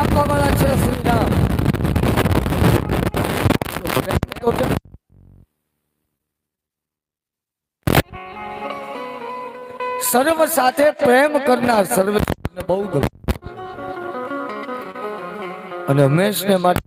આપવા વાળા છે શ્રી રામ. સર્વ સાથે પ્રેમ કરનાર સર્વ બહુ ગમે અને હંમેશને માટે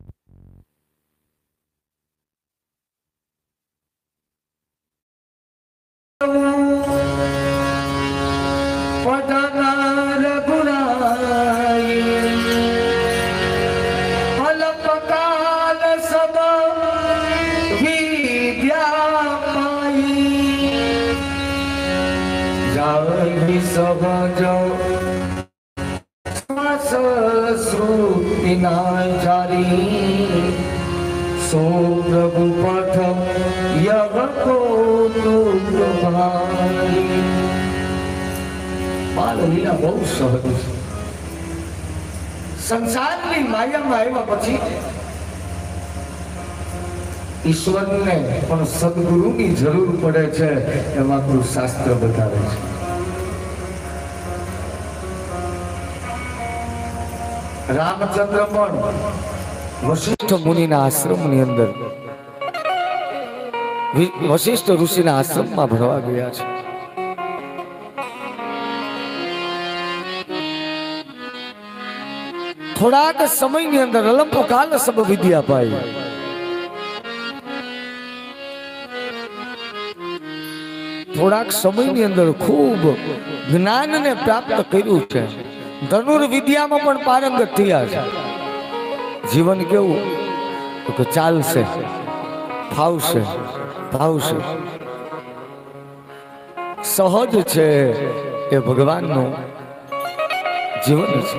सो प्रभु पठम यह को बाल लीला बहुत सहज है. संसार की माया में आया पछी ईश्वर ने पण सद्गुरु की जरूर पड़े छे एमां आपणुं शास्त्र बतावे छे. रामचंद्र पण वशिष्ठ मुनि आश्रम अंदर वशिष्ठ ऋषि आश्रम में भरवा गया है. थोड़ाक समय ની અંદર અલ્પકાલ સબ વિદ્યા પાઈ. થોડાક સમયની અંદર ખૂબ જ્ઞાનને પ્રાપ્ત કર્યું છે. ધનુર્વિદ્યામાં પણ પારંગત થયા છે. જીવન કેવું તો કે ચાલશે, ફાવશે, ભાવશે, સહજ છે એ ભગવાનનું જીવન છે.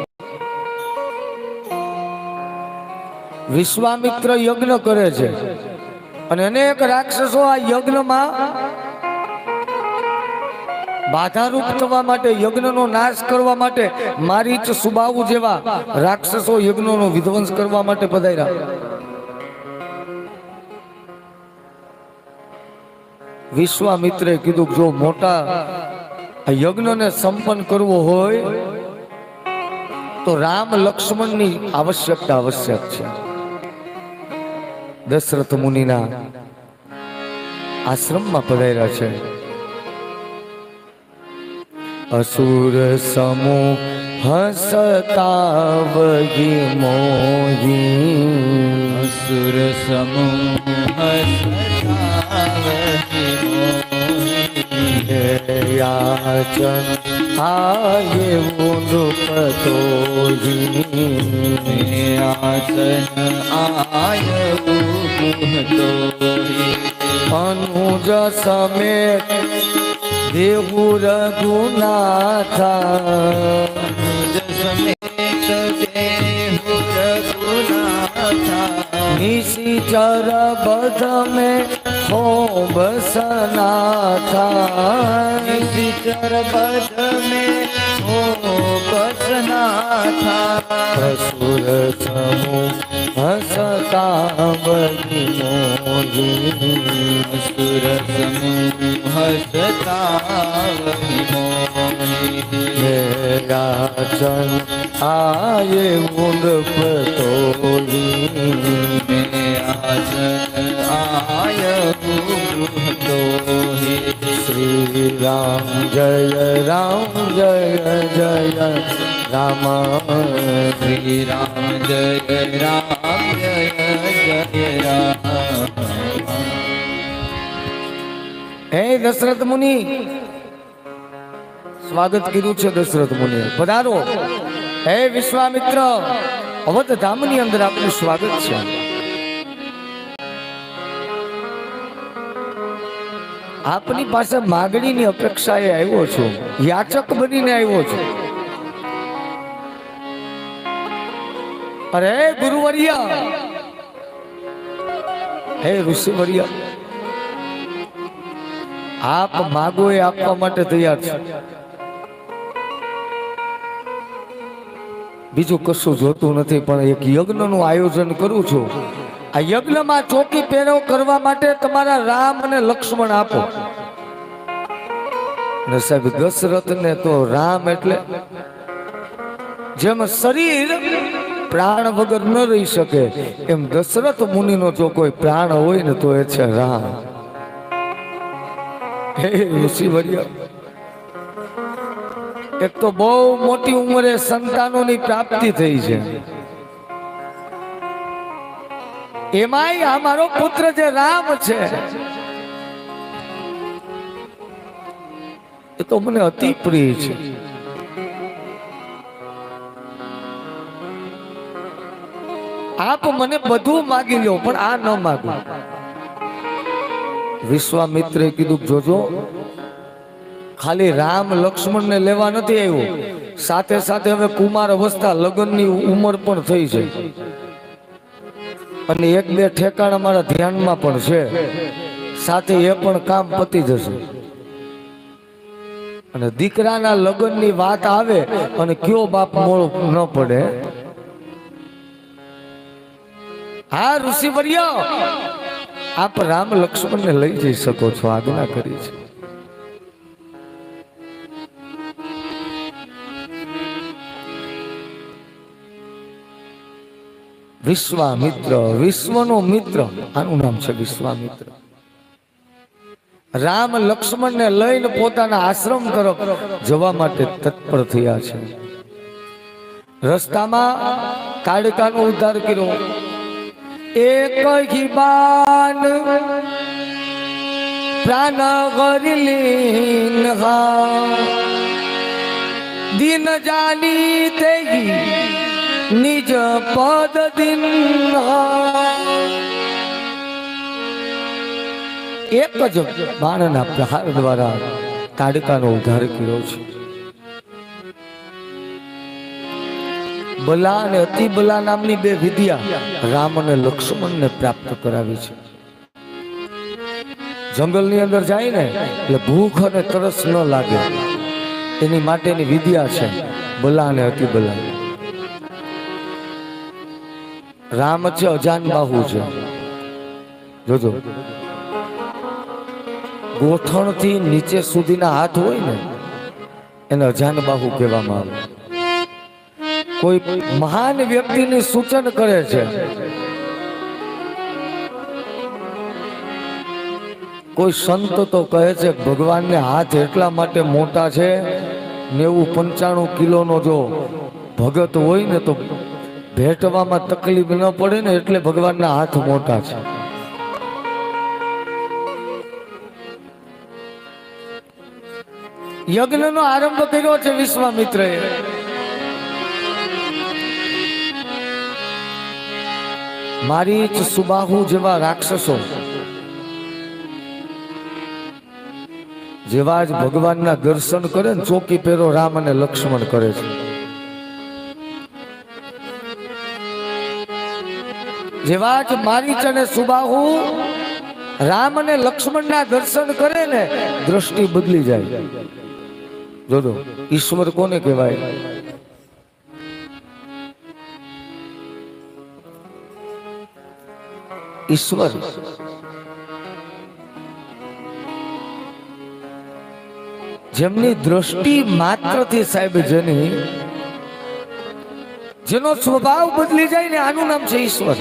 વિશ્વામિત્ર યજ્ઞ કરે છે અને અનેક રાક્ષસો આ યજ્ઞમાં બાધારૂપ થવા માટે, યજ્ઞનો નાશ કરવા માટે, મારીચ સુબાહુ જેવા રાક્ષસો યજ્ઞનો વિધ્વંસ કરવા માટે પધાર્યા. વિશ્વામિત્રે કીધું જો મોટા યજ્ઞને સંપન્ન કરવો હોય તો રામ લક્ષ્મણની આવશ્યકતા આવશ્યક છે. દશરથ મુનિના આશ્રમમાં પધાર્યા છે. असुर समूह हसतावगी मोही, असुर समूह हसतावगी मोही, याचन आये उनुपतोही, याचन आये उनुपतोही, अनुज समेत देहु रघुनाथा, समेत देहु रघुनाथा, निशिचर बध में हो बसनाथा, निशिचर बध में हो बसनाथा, असुर समूह हसतावगी मोही, असुर समूह हसतावगी मोही, याचन आये उनुपतोही, याचन आये उनुपतोही. श्री राम जय जय राम, श्री राम जय राम जय जय राम. हे दशरथ मुनि, स्वागत કર્યું છે દશરથ મુનિ. પધારો. હે વિશ્વામિત્ર, અવધ ધામની અંદર આપનું સ્વાગત છે. આપની પાસે માગણીની અપેક્ષાએ આવ્યો છું, યાચક બનીને આવ્યો છું. અરે ગુરુવર્ય, હે ઋષિવર્ય, આપ માગો એ આપવા માટે તૈયાર છે. બીજું કશું જોતું નથી, પણ એક યજ્ઞનું આયોજન કરું છું. આ યજ્ઞમાં ચોકી પહેરો કરવા માટે તમારા રામ અને લક્ષ્મણ આપો. અને સાહેબ દશરથ ને તો રામ એટલે જેમ શરીર પ્રાણ વગર ન રહી શકે, એમ દશરથ મુનિનો જો કોઈ પ્રાણ હોય ને તો એ છે રામ. હે ઋષિવર્ય, એક તો બહુ મોટી ઉંમરે સંતાનોની પ્રાપ્તિ થઈ છે, એમાંય આ મારો પુત્ર જે રામ છે એ તો મને અતિ પ્રિય છે. આપ મને બધું માગી લો પણ આ ન માગો. વિશ્વામિત્રે કીધું જોજો, ખાલી રામ લક્ષ્મણ ને લેવા નથી આવ્યો, સાથે સાથે હવે કુમાર અવસ્થા લગ્નની ઉંમર પણ થઈ છે અને એક બે ઠેકાણા મારા ધ્યાનમાં પણ છે, સાથે એ પણ કામ પતી જશે. અને દીકરાના લગ્નની વાત આવે અને કયો બાપ મોળો ન પડે. હા ઋષિવર્ય, આપ રામ લક્ષ્મણ ને લઈ જઈ શકો છો, આજ્ઞા કરી છે. વિશ્વામિત્ર, વિશ્વનો મિત્ર, આનું નામ છે વિશ્વામિત્ર. રામ લક્ષ્મણ ને લઈને પોતાના આશ્રમ તરફ જવા માટે તત્પર થયા છે. રસ્તામાં કાળકાનો ઉદ્ધાર કર્યો. એક બાન પ્રાણ ગરીલીન દિન જાની તેગી નિજ પદ દિન. એક જ બાણના પ્રહાર દ્વારા તાડકાનો ઉદ્ધાર કર્યો છે. બલા અને અતિ બલા નામની બે વિદ્યા રામ અને લક્ષ્મણ ને પ્રાપ્ત કરાવી છે. જંગલની અંદર જાય ને એટલે ભૂખ અને તરસ ન લાગે એની માટેની વિદ્યા છે બલા અને અતિ બલા. રામ છે અજાન બાહુ છે. જોજો, ગોઠણ થી નીચે સુધીના હાથ હોય ને એને અજાન બાહુ કહેવામાં આવે. કોઈ મહાન વ્યક્તિની સૂચન કરે છે, કોઈ સંત તો કહે છે ભગવાનને હાથ એટલા માટે મોટા છે, 90-95 કિલોનો જો ભગત હોય ને તો ભેટવામાં તકલીફ ન પડે ને એટલે ભગવાનના હાથ મોટા છે. યજ્ઞનો આરંભ કર્યો છે વિશ્વામિત્રએ. મારીચ, સુબાહુ જેવા રાક્ષસો જેવા જ ભગવાનના દર્શન કરે ને ચોકી પહેરો રામ અને લક્ષ્મણ કરે છે. જેવા જ મારીચ અને સુબાહુ રામ અને લક્ષ્મણના દર્શન કરે ને દ્રષ્ટિ બદલી જાય. જોજો, ઈશ્વર કોને કહેવાય? ઈશ્વર જેમની દ્રષ્ટિ માત્રથી સાહેબ જેનો સ્વભાવ બદલી જાય ને આનું નામ છે ઈશ્વર.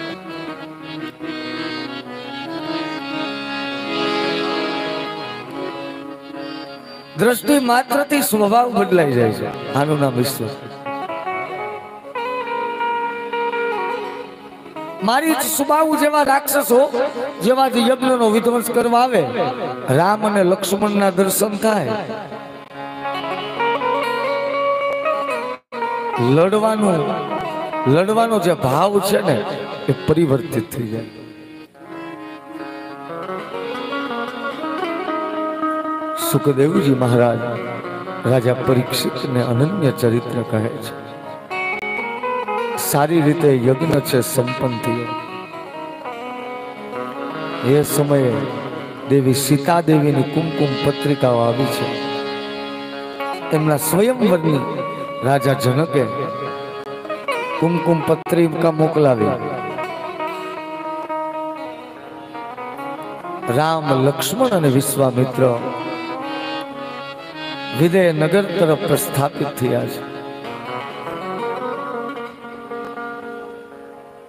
દ્રષ્ટિ માત્રથી સ્વભાવ બદલાઈ જાય છે, આનું નામ ઈશ્વર. મારી સુબાહુ જેવા રાક્ષસો જેવા યજ્ઞનો વિધ્વંસ કરવા આવે, રામ અને લક્ષ્મણના દર્શન થાય, લડવાનો જે ભાવ છે ને એ પરિવર્તિત થઈ જાય. સુખદેવજી મહારાજ રાજા પરીક્ષિતને અનન્ય ચરિત્ર કહે છે. સારી રીતે યજ્ઞ છે સંપન્ન થયો. એ સમયે દેવી સીતા દેવીની કુમકુમ પત્રિકાઓ આવી છે. એમના સ્વયંવરની રાજા જનકે કુમકુમ પત્રિકા મોકલાવી. રામ, લક્ષ્મણ અને વિશ્વામિત્ર વિદેહ નગર તરફ પ્રસ્થાપિત થયા છે.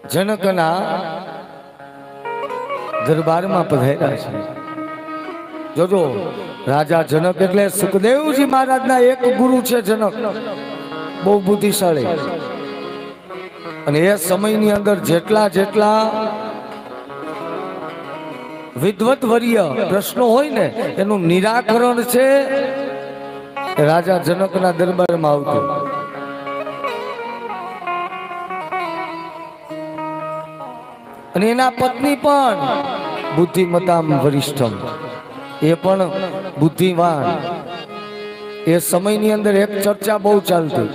જનકના દરબારમાં પધાર્યા છે. જોજો, રાજા જનક એટલે સુખદેવજી મહારાજના એક ગુરુ છે જનક, બહુ બુદ્ધિશાળી. અને એ સમયની અંદર જેટલા જેટલા વિદ્વત વર્ય પ્રશ્નો હોય ને એનું નિરાકરણ છે રાજા જનકના દરબારમાં આવતું. અને એના પત્ની પણ બુદ્ધિમતામ વરિષ્ઠમ, એ પણ બુદ્ધિવાન. એ સમયની અંદર એક ચર્ચા બહુ ચાલતી,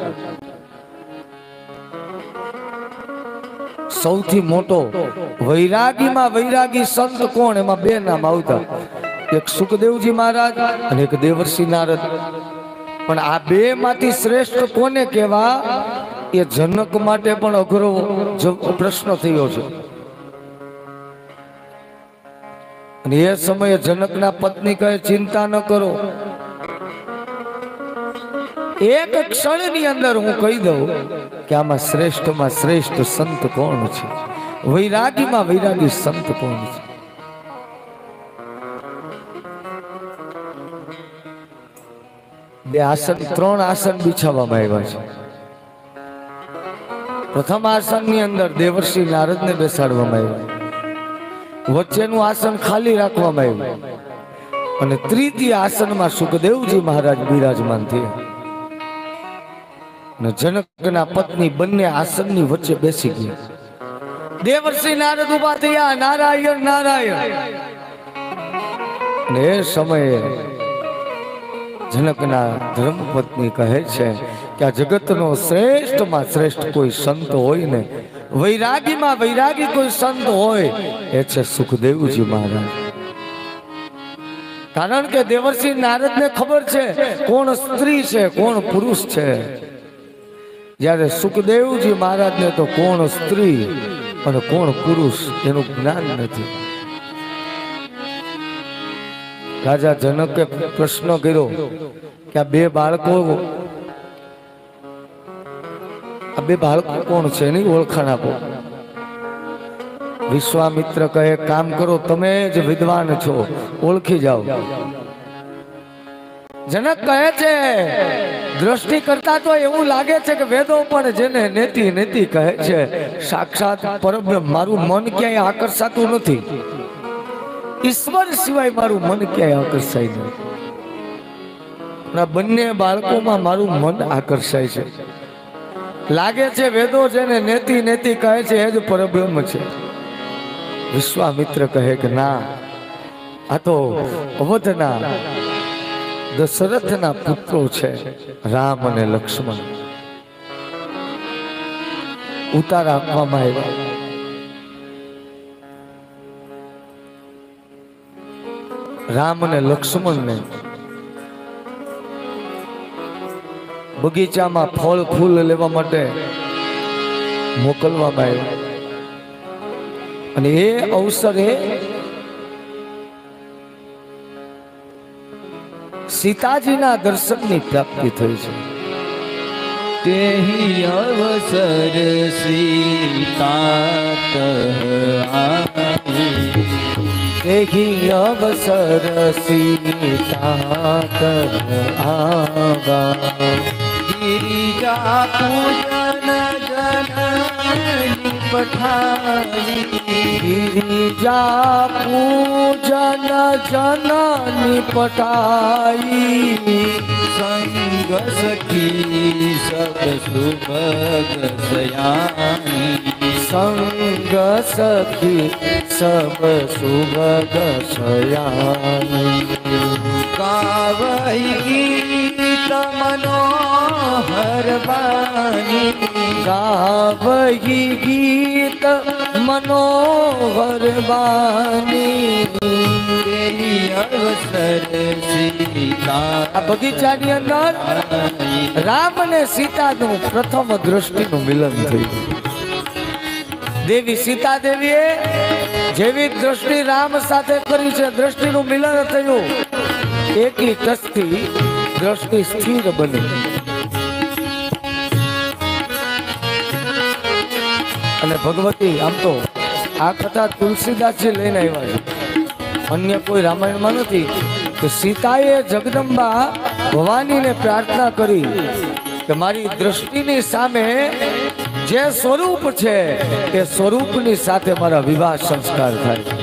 સૌથી મોટો વૈરાગીમાં વૈરાગી સંત કોણ, એમાં બે નામ આવતા, એક સુખદેવજી મહારાજ અને એક દેવર્ષિ નારદ. પણ આ બે માંથી શ્રેષ્ઠ કોને કહેવા એ જનક માટે પણ અઘરો પ્રશ્ન થયો છે. અને એ સમયે જનકના પત્ની કહે ચિંતા ન કરો, એક ક્ષણની અંદર હું કહી દઉં કે આમાં શ્રેષ્ઠમાં શ્રેષ્ઠ સંત કોણ છે, વૈરાગીમાં વૈરાગી સંત કોણ છે. બે આસન, ત્રણ આસન બિછાવવામાં આવ્યા છે. પ્રથમ આસન ની અંદર દેવર્ષિ નારદ ને બેસાડવામાં આવ્યા, વચ્ચેનું આસન ખાલી રાખવામાં આવ્યું, અને તૃતીય આસનમાં સુખદેવજી મહારાજ બિરાજમાન થયા. અને જનકના પત્ની બંને આસનની વચ્ચે બેસી ગયા. દેવર્ષિ નારદ ઉભા થયા, નારાયણ નારાયણ. અને એ સમયે જનકના ધર્મપત્ની કહે છે કે આ જગતનો શ્રેષ્ઠમાં શ્રેષ્ઠ કોઈ સંત હોય ને, વૈરાગીમાં વૈરાગી કોઈ સંત હોય એ છે સુખદેવજી મહારાજ. કારણ કે દેવર્ષિ નારદને ખબર છે કોણ સ્ત્રી છે કોણ પુરુષ છે, જ્યારે સુખદેવજી મહારાજને તો કોણ સ્ત્રી અને કોણ પુરુષ એનું જ્ઞાન નથી. રાજા જનકે પ્રશ્ન કર્યો કે આ બે બાળકો કોણ છે, એની ઓળખાણ આપો. વિશ્વામિત્ર કહે કામ કરો, તમે જ વિદ્વાન છો, ઓળખી જાઓ. જનક કહે છે દ્રષ્ટિ કરતા તો એવું લાગે છે કે વેદો પણ જેને નેતિ નેતિ કહે છે, સાક્ષાત પરબ્રહ્મ. મારું મન ક્યાંય આકર્ષાતું નથી, ઈશ્વર સિવાય મારું મન ક્યાંય આકર્ષાય નહીં. બંને બાળકોમાં મારું મન આકર્ષાય છે. લાગે છે વેદો જેને નેતિ નેતિ કહે છે એ જ પરબ્રહ્મ છે. વિશ્વામિત્ર કહે કે ના, આ તો અવધના દશરથના પુત્રો છે, રામ અને લક્ષ્મણ. ઉતાર આપવામાં આવ્યા. રામ અને લક્ષ્મણને બગીચામાં ફળ ફૂલ લેવા માટે મોકલવામાં આવ્યા. અને એ અવસરે સીતાજીના દર્શનની પ્રાપ્તિ થઈ છે. તેહી અવસર સીતા તેહી અવસર સીતા આવા, ગિરિજા પૂજન જનની પઠાવી, ગિરિજા પૂજન જનની પટાઈ, સંગ સખી સબ સુભગ સયાની, સંગ સખી સબ સુભગ સયાની, ગાવઈ ગીત મનોહર વાણી, ગાવઈ ગીત મનોહર વાણી. અવસર સીતા. આ બગીચાની અંદર રામ અને સીતાનું પ્રથમ દ્રષ્ટિનું મિલન થયું. દેવી સીતા દેવીએ જેવી દ્રષ્ટિ રામ સાથે કરી છે, દ્રષ્ટિનું મિલન થયું. એકી ટસથી દ્રષ્ટિ સ્થિર બની. અને ભગવતી આમ તો આ કથા તુલસીદાસજી લઈને આવ્યા છે, અન્ય કોઈ રામાયણમાં નથી કે સીતાએ જગદંબા ભવાનીને પ્રાર્થના કરી કે મારી દ્રષ્ટિની સામે જે સ્વરૂપ છે એ સ્વરૂપની સાથે મારા વિવાહ સંસ્કાર થાય.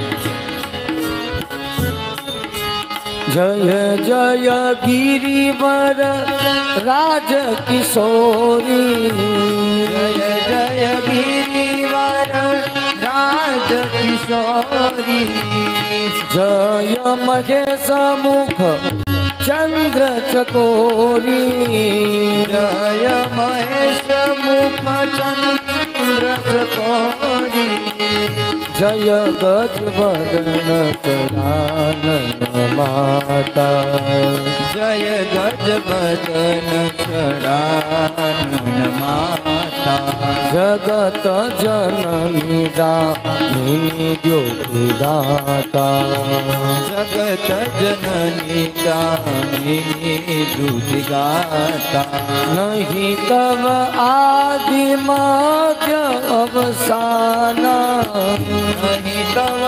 જય જય ગિરિવર રાજ કિશોરી, જય જય ગિરિવર રાજ કિશોરી, જય મહેશ મુખ ચંદ્ર ચકોરી, જય મહેશ મુખ ચંદ્ર ચકોરી, જય ગજવદન ચરાનન માતા, જય ગજવદન ચડાનન માતા, જગત જનની દામિની જ્યોતિ દાતા, જગત જનની દામિની દૂધ ગાતા, નહીં તવ આદિ મધ્ય અવસાના, નહીં તવ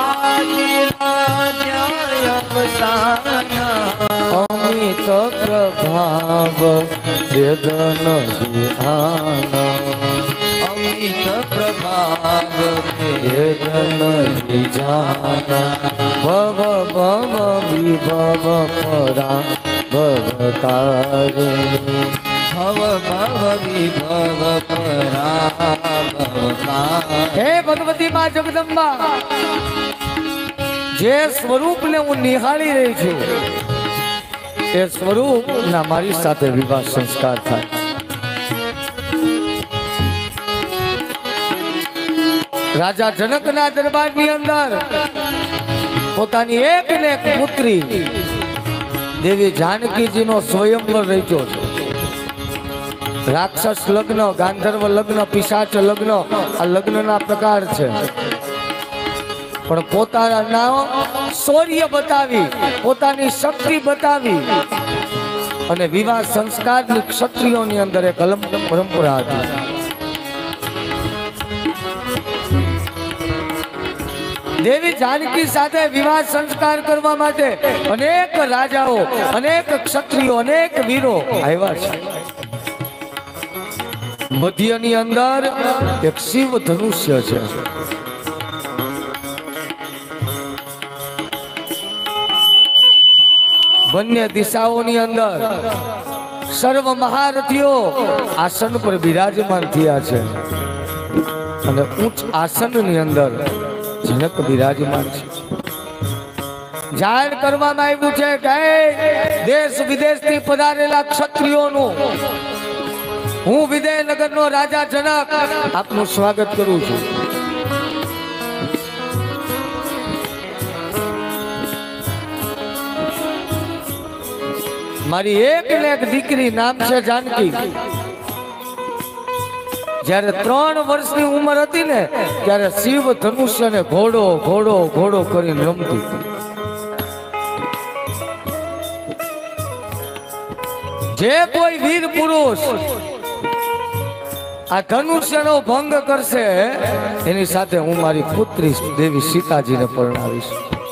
આદિ અવસાના, અમિત પ્રભાવ વેદન વિહાના, અમિત પ્રભાવ વેદન વિજાના, ભવ ભવ વિભવ પરા ભવતારે, ભવ ભવ વિભવ પરાભવતા. હે ભગવતી માં જગદંબા, જે સ્વરૂપને હું નિહાળી રહી છું એ સ્વરૂપ ના મારી સાથે વિવાહ સંસ્કાર થાય. રાજા જનકના દરબારની અંદર પોતાની એક ને એક પુત્રી દેવી જાનકીજીનો સ્વયંવર રચ્યો છે. રાક્ષસ લગ્ન, ગાંધર્વ લગ્ન, પિશાચ લગ્ન, આ લગ્નના પ્રકાર છે. પણ પોતાના શૌર્ય બતાવી, પોતાની શક્તિ બતાવી અને વિવાહ સંસ્કારની ક્ષત્રિયોની અંદર એક અલગ પરંપરા હતી. દેવી જાનકી સાથે વિવાહ સંસ્કાર કરવા માટે અનેક રાજાઓ, અનેક ક્ષત્રિયો, અનેક વીરો આવ્યા છે. મધ્યની અંદર એક શિવ ધનુષ્ય છે. બંને દિશાઓની અંદર સર્વ મહારથીઓ આસન પર બિરાજમાન થયા છે અને ઉચ્ચ આસનની અંદર જનક બિરાજમાન છે. જાહેર કરવામાં આવ્યું છે કે દેશ વિદેશથી પધારેલા ક્ષત્રિયોનું હું વિજયનગરનો રાજા જનક આપનું સ્વાગત કરું છું. મારી એક ને એક દીકરી નામ છે જાનકી. જ્યારે 3 વર્ષની ઉંમર હતી ને ત્યારે શિવ ધનુષ્ય ને ઘોડો ઘોડો ઘોડો કરીને રમતી. જે કોઈ વીર પુરુષ આ ધનુષ્યનો ભંગ કરશે એની સાથે હું મારી પુત્રી દેવી સીતાજીને પરણાવીશ.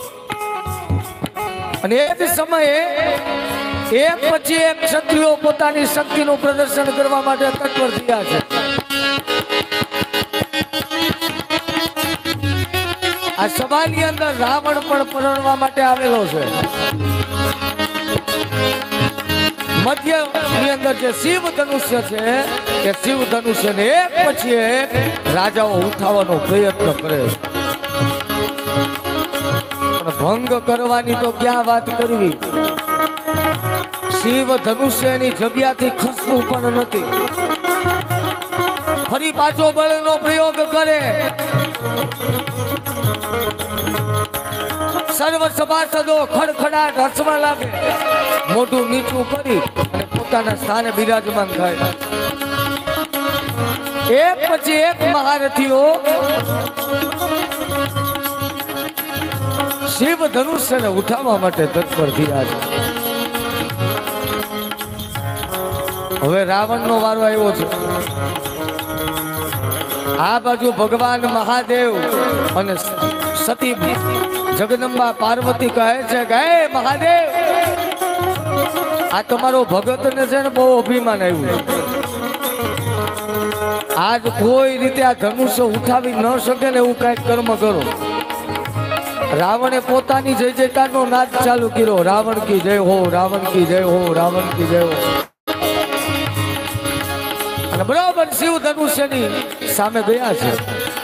અને એ જ સમયે એક પછી એક ક્ષત્રિયો પોતાની શક્તિનું પ્રદર્શન કરવા માટે તત્પર થયા છે. આ સભાની અંદર રાવણ પણ પરણવા માટે આવેલો છે. મધ્યની અંદર જે શિવ ધનુષ્ય છે એ શિવ ધનુષ્યને એક પછી એક રાજાઓ ઉઠાવવાનો પ્રયત્ન કરે છે. પણ ભંગ કરવાની તો ક્યાં વાત કરવી. શિવ ધનુષ્યની જગ્યાથી ખસવું પણ નથી. ફરી પાછો બળનો પ્રયોગ કરે. સર્વ સભાસદો ખડખડાટ હસવા લાગે. મોઢું નીચું કરી અને પોતાના સ્થાને બિરાજમાન થાય. એક પછી એક મહારથીઓ શિવ ધનુષ્યને ઉઠાવવા માટે તત્પર થયા છે. હવે રાવણનો વારો આવ્યો છે. આ બાજુ ભગવાન મહાદેવ અને સતી જગદંબા પાર્વતી કહે છે કે હે મહાદેવ, આ તમારો ભગત ને છે ને બહુ અભિમાન આવ્યું. આજ કોઈ રીતે આ ધનુષ્ય ઉઠાવી ન શકે ને એવું કઈક કર્મ કરો. રાવણે પોતાની જય જયકારનો નાદ ચાલુ કર્યો. રાવણ કી જય હો, રાવણ કી જય હો, રાવણ કી જય હો. અને બરોબર શિવ ધનુષ્યની સામે ગયા છે.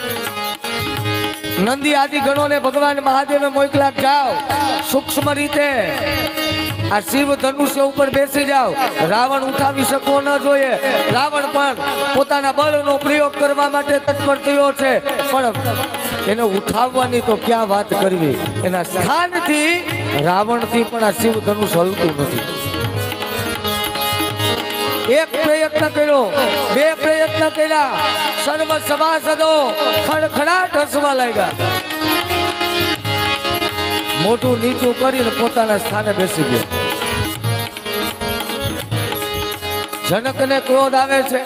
નંદી આદિ ગણોને ભગવાન મહાદેવે મોકલા, જાઓ સૂક્ષ્મ રીતે આ શિવ ધનુષ્ય ઉપર બેસી જાઓ. રાવણ ઉઠાવી શકો ન જોઈએ. રાવણ પણ પોતાના બળનો પ્રયોગ કરવા માટે તત્પર થયો છે, પણ એને ઉઠાવવાની તો ક્યાં વાત કરવી. એના સ્થાનથી રાવણથી પણ આ શિવ ધનુષ હલતું નથી. એક પ્રયત્ન કર્યો, બે પ્રયત્ન કર્યા, સર્વ સભાસદો ખડખડાટ હસવા લાગ્યા. મોઢું નીચું કરીને પોતાના સ્થાને બેસી ગયો. જનકને ક્રોધ આવે છે.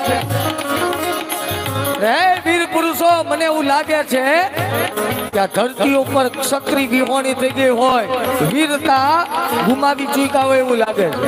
હે વીર પુરુષો, મને એવું લાગે છે કે આ ધરતી ઉપર ક્ષત્રિય વિહોણી થઈ ગઈ હોય, વીરતા ગુમાવી ચૂક્યા હોય એવું લાગે છે.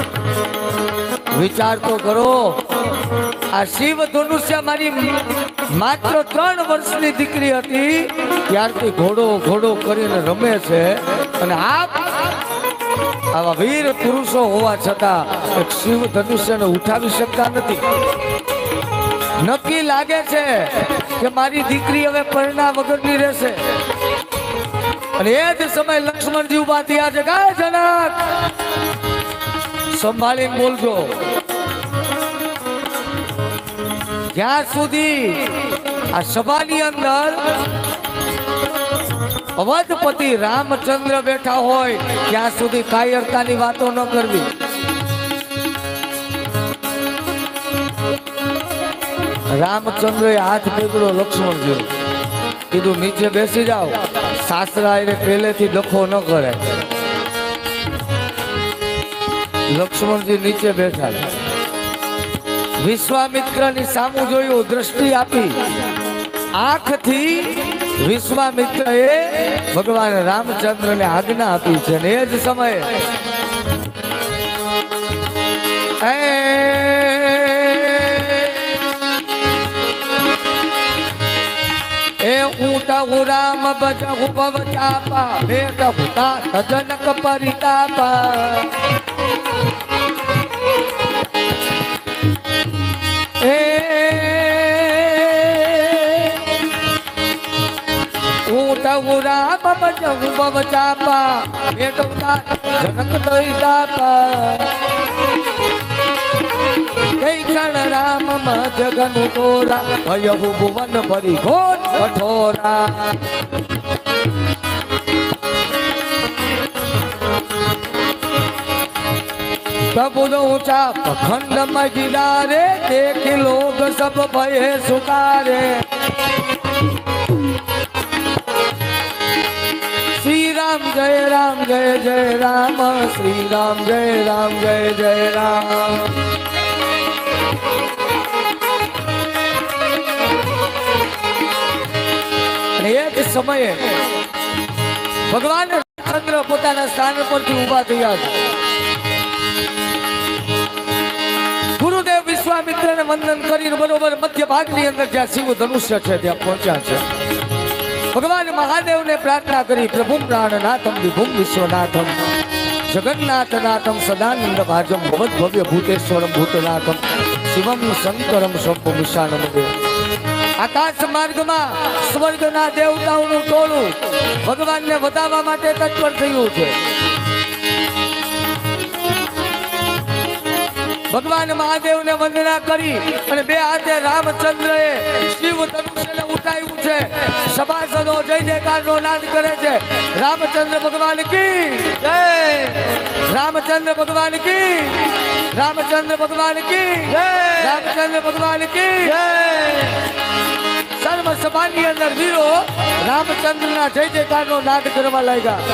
વિચાર તો કરો, આ શિવ ધનુષ્ય મારી માત્ર 3 વર્ષની દીકરી હતી ત્યારથી ઘોડો ઘોડો કરીને રમે છે, અને આવા વીર પુરુષો હોવા છતાં એક શિવ ધનુષ્યને ઉઠાવી શકતા નથી. નક્કી લાગે છે કે મારી દીકરી હવે પરણા વગરની રહેશે. અને એ જ સમય લક્ષ્મણજી ઉભા થયા છે. ગાય જનક, સંભાળીને બોલજો. જ્યાં સુધી આ સભાની અંદર અવધપતિ રામચંદ્ર બેઠા હોય ત્યાં સુધી કાયરતાની વાતો ન કરવી. રામચંદ્રએ હાથ પકડ્યો લક્ષ્મણજી, કીધું નીચે બેસી જાઓ. સાસરા એને પહેલેથી ડખો ન કરે. લક્ષ્મણજી નીચે બેઠા. વિશ્વામિત્રની સામું જોયું, દ્રષ્ટિ આપી. આંખથી વિશ્વામિત્રએ ભગવાન રામચંદ્રને આજ્ઞા આપી છે. ને એ જ સમયે એ ઊંટા હું રામ બજહુ ભવ ચાપા, ભેટ હુતા તજનક પરિતાપા. હું રામ બજહુ ભવ ચાપા, ભેટ હુતા જનક પરિતાપા. કઈ ક્ષણ રામ માં જગનું તોરા, ભયહુ ભુવન ભરી ઘોર કઠોરા. प्रभु ऊंचा पखंड मजिदारे, देख लोग सब भय सुकारे. श्री राम जय राम जय जय राम, श्री राम जय जय राम. एक समय भगवान चंद्र પોતાના સ્થાન પરથી ઊભા થયા છે. ગુરુદેવ વિશ્વામિત્રને વંદન કરીને બરોબર મધ્ય ભાગની અંદર જ્યાં શિવ ધનુષ્ય છે ત્યાં પહોંચ્યા છે. ભગવાન મહાદેવને પ્રાર્થના કરી, પ્રભુમ પ્રાણનાથમ વિભુમ વિશ્વનાથમ જગન્નાથનાથમ સદાનંદ ભાજમ ભવદ ભવ્ય ભૂતેશ્વરમ ભૂતનાથમ શિવમ શંકરમ શંભુમિશાનમ દેવ. આકાશ માર્ગમાં સ્વર્ગના દેવતાઓનું ટોળું ભગવાનને વધાવવા માટે તત્પર થયું છે. ભગવાન મહાદેવને વંદના કરી અને બે હાથે રામચંદ્રએ શિવ ધનુષ્યને ઉઠાવ્યું છે. સભાસદો જય જયકારનો નાદ કરે છે. રામચંદ્ર ભગવાન કી જય, રામચંદ્ર ભગવાન કી, રામચંદ્ર ભગવાન કી જય, રામચંદ્ર ભગવાન કી જય. સર્વ સભાની અંદર વીરો રામચંદ્રના જય જયકારનો નાદ કરવા લાગ્યા.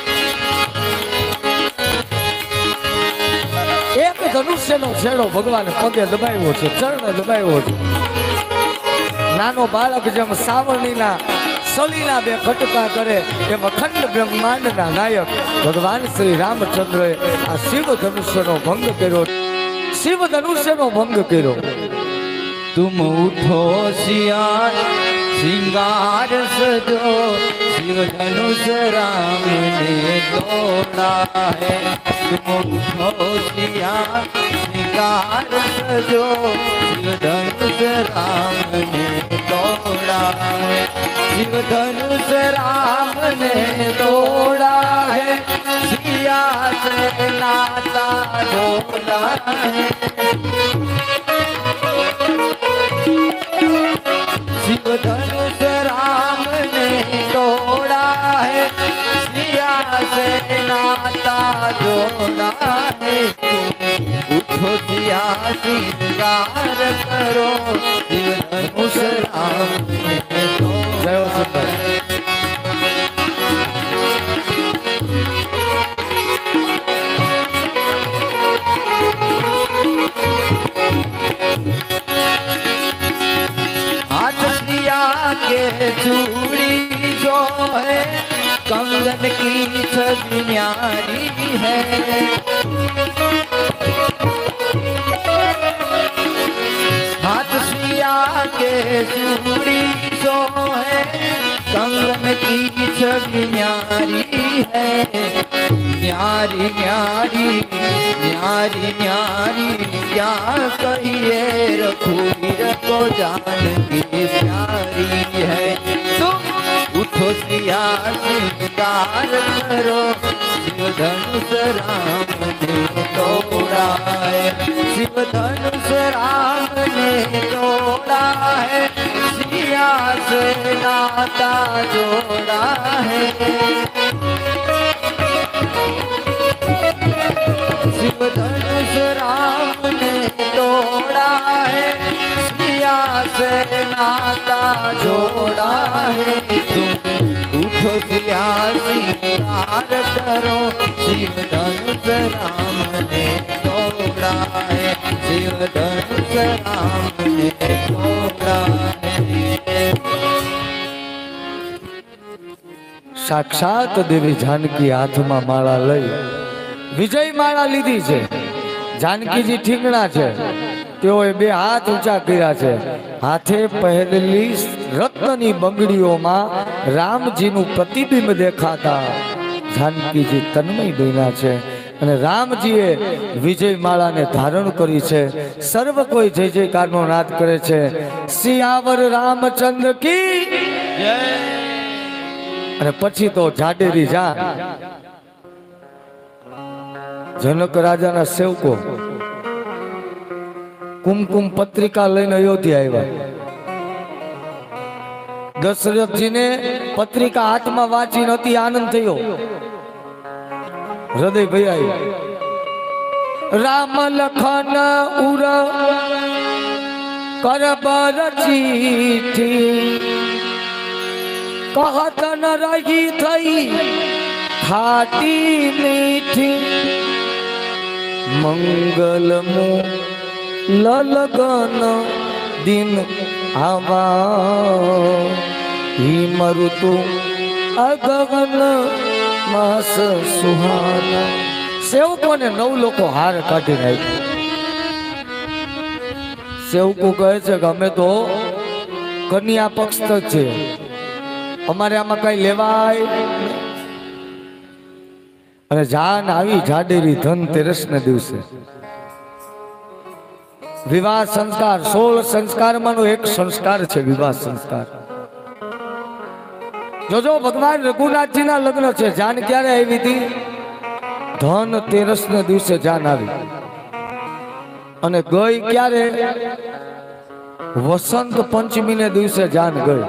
એક ધનુષ્યનો છેડો ભગવાન પગે દબાવ્યો છે, ચરણ દબાવ્યો છે. નાનો બાળક જેમ સાવરણીના સલીના બે ખટકા કરે એમ અખંડ બ્રહ્માંડના નાયક ભગવાન શ્રી રામચંદ્રએ આ શિવ ધનુષ્યનો ભંગ કર્યો, શિવ ધનુષ્યનો ભંગ કર્યો। तुम उठो सियार श्रृंगार सजो, शिव धनुष राम ने तोड़ा है। तुम उठो सियार श्रृंगार सजो, शिव धनुष राम ने तोड़ा है। शिव धनुष राम ने तोड़ा है, सिया से नाता जोड़ा है। शिव धनुष राम ने तोड़ा है, सिया से नाता जोड़ा है। उठो सिया श्रृंगार करो, शिव धनुष राम ने तोड़ा है। के चूड़ी जो है कंगन की छवि न्यारी है। हाथ सिया के चूड़ी जो है कंगन की छवि न्यारी है। न्यारी न्यारी न्यारी न्यारी क्या कहिए रघुवीर को जानकी प्यारी है। तुम उठो सिया श्रृंगार करो, शिव धनुष राम ने तोड़ा है। शिव धनुष राम ने तोड़ा है, सिया से नाता जोड़ा है। शिव धनुष राम ने तोड़ा है, सिया से नाता जोड़ा है। तुम उठो सिया श्रृंगार करो, शिव धनुष राम ने तोड़ा है। शिव धनुष राम ने तोड़ा है। साक्षात देवी जानकी हाथમાં માળા લઈ વિજય માળા લીધી છે। जानकीजी ठींगણા છે, તેઓએ બે હાથ ઊંચા કર્યા છે। હાથે પહેરેલી રત્નની બંગડીઓમાં રામજીનું પ્રતિબિંબ દેખાતા जानकीजी તન્મય બન્યા છે અને રામજીએ વિજય માળાને ધારણ કરી છે। સર્વ કોઈ જય જયકારનો નાદ કરે છે। સિયાવર રામચંદ્ર કી જય। અને પછી તો જાડેરી જાન जनक राजा सेवको कुमकुम पत्रिका लईने अयोध्या आव्या। दशरथ जी ने पत्रिका हाथ में वांची नती, आनंद थयो, हृदय भयायो। राम लखन उर करबर चिठी, कहत न रही थई खाटी मीठी। मंगल ललगन दिन आवा, हिम ऋतु अगगन मास सुहाना। सेवको ने 9 लोको हार काढी नाख्यो। सेवको कहे छे कि अमे तो कन्या पक्ष तक छे, अमारे आमां कई लेवाय। અને જાન આવી જાડેરી ધનતેરસ ને દિવસે વિવાહ સંસ્કાર 16 સંસ્કારમાંનો એક સંસ્કાર છે વિવાહ સંસ્કાર। જોજો ભગવાન રઘુનાથજીના લગ્ન છે। જાન ક્યારે આવી હતી? ધનતેરસ ને દિવસે જાન આવી અને ગઈ ક્યારે? વસંત પંચમી ને દિવસે જાન ગઈ।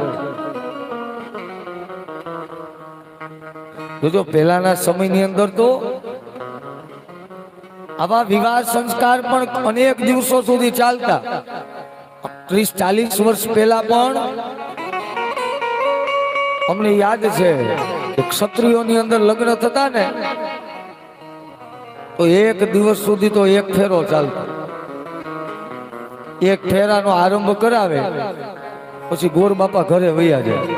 जो पहला समय अंदर तो आवा विवाह संस्कार पण अनेक दिवसों सुधी चालता। 30-40 वर्ष पहला पण अमने याद है कि क्षत्रियों अंदर लग्न थता ने तो एक दिवस सुधी तो एक फेरो चालतो। एक फेरानो आरंभ करावे પછી ગોર બાપા ઘરે વયા જાય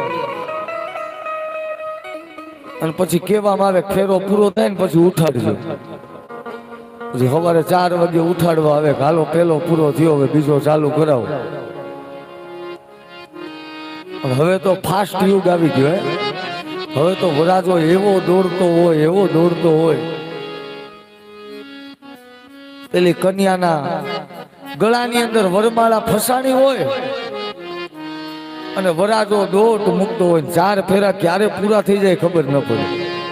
અને પછી કહેવામાં આવે ફેરો પૂરો થાય ને પછી ઉઠાડજો. પછી સવારે 4 વાગે ઉઠાડવા આવે કે હાલો પેલો પૂરો થયો હવે બીજો ચાલુ કરાવો. પણ હવે તો ફાસ્ટ યુગ આવી ગયો. હવે તો વરાજો એવો દોડતો હોય પેલી કન્યાના ગળાની અંદર વરમાળા ફસાણી હોય અને વરાજો દોટ મૂકતો હોય. 4 ફેરા ક્યારે પૂરા થઈ જાય ખબર ન પડે.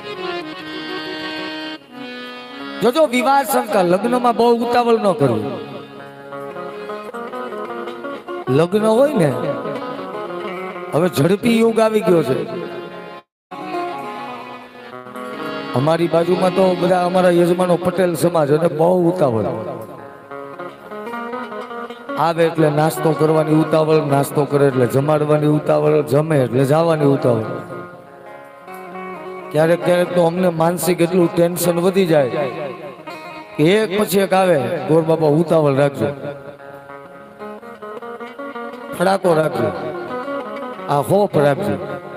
જોજો વિવાહ સંસ્કાર લગ્નમાં બહુ ઉતાવળ ન કરવું. લગ્ન હોય ને હવે ઝડપી યુગ આવી ગયો છે. અમારી બાજુમાં તો બધા અમારા યજમાનો પટેલ સમાજ અને બહુ ઉતાવળ આવે એટલે નાસ્તો કરવાની ઉતાવળ, નાસ્તો કરે એટલે જમાડવાની ઉતાવળ, જમે એટલે જવાની ઉતાવળ. ક્યારેક ક્યારેક તો અમને માનસિક એટલું ટેન્શન વધી જાય કે એક પછી એક આવે ગોર બાપા ઉતાવળ રાખજો, ફડાકો રાખજો, આ હોપ રાખજો.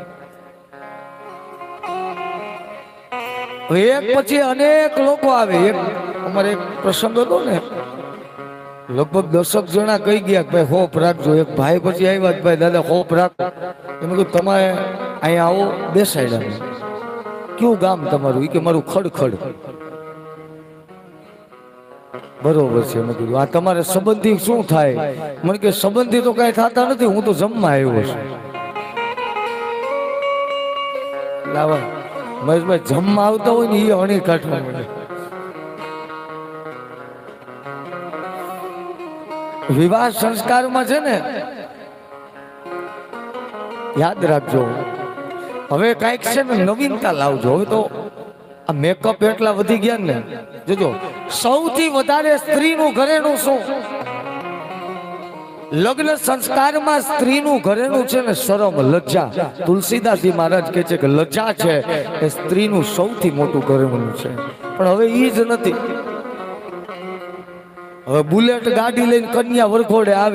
એક પછી અનેક લોકો આવે. એક અમારે એક પ્રસંગ હતો ને, લગભગ 10 જણા કહી ગયા કે ભાઈ હોપ રાખજો. એક ભાઈ પછી આવ્યા કે ભાઈ દાદા હોપ રાખો. એમ કીધું તમારે અહીંયા આવો, બેસાડ્યા. કયું ગામ તમારું? કે મારું ખડખડ. બરોબર છે. મેં કીધું આ તમારે સંબંધી શું થાય? મને કે સંબંધી તો કઈ થતા નથી, હું તો જમવા આવ્યો છું. લાવા મહેશભાઈ જમવા આવતા હોય ને એ અણી કાઢવા મળે. વિવાહ સંસ્કારમાં છે ને યાદ રાખજો, હવે કઈક છે ને નવીનતા લાવજો. હવે તો આ મેકઅપ એટલા વધી ગયા ને. જોજો સૌથી વધારે સ્ત્રીનું ઘરેણું શું? લગ્ન સંસ્કારમાં સ્ત્રીનું ઘરેણું છે ને શરમ, લજ્જા. તુલસીદાસજી મહારાજ કહે છે કે લજ્જા છે એ સ્ત્રીનું સૌથી મોટું ઘરેણું છે. પણ હવે એ જ નથી. હવે બુલેટ ગાડી લઈને કન્યા વરખોડે આવે.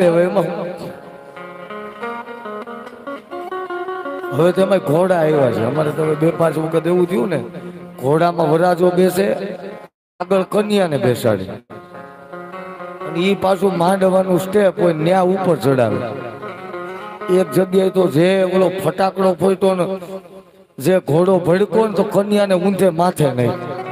હવે તો એમાં ઘોડા આવ્યા છે. અમારે તો 2-5 વખત એવું થયું ને, ઘોડામાં વરાજો બેસે, આગળ કન્યાને બેસાડે અને એ પાછું માંડવાનું સ્ટેપ હોય ન્યા ઉપર ચડાવે. એક જગ્યાએ તો જે ઓલો ફટાકડો ફોટો ને જે ઘોડો ભડકો ને તો કન્યાને ઊંધે માથે નહીં.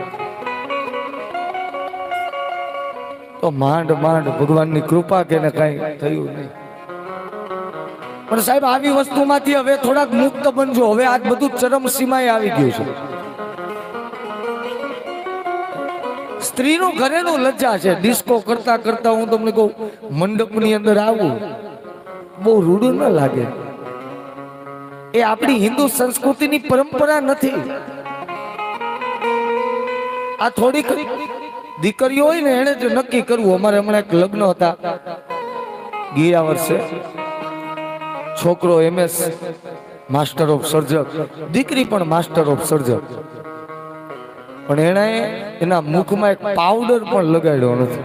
તો માંડ ભગવાનની કૃપા કે ને કઈ થયું નહીં. પણ સાહેબ આવી વસ્તુમાંથી હવે થોડાક મુક્ત બનજો. હવે આ બધું ચરમસીમાએ આવી ગયું છે. સ્ત્રીનું ઘરેનું લજ્જા છે. ડિસ્કો કરતા કરતા હું તમને કહું મંડપની અંદર આવું બહુ રૂડું ન લાગે. એ આપણી હિન્દુ સંસ્કૃતિની પરંપરા નથી. આ થોડીક દીકરીઓ હોય ને એને જ નક્કી કરવું. અમારે હમણાં એક લગ્ન હતા ગયા વર્ષે. છોકરો MS માસ્ટર ઓફ સર્જક, દીકરી પણ માસ્ટર ઓફ સર્જક. પણ એણે એના મુખમાં એક પાવડર પણ લગાડ્યો નથી.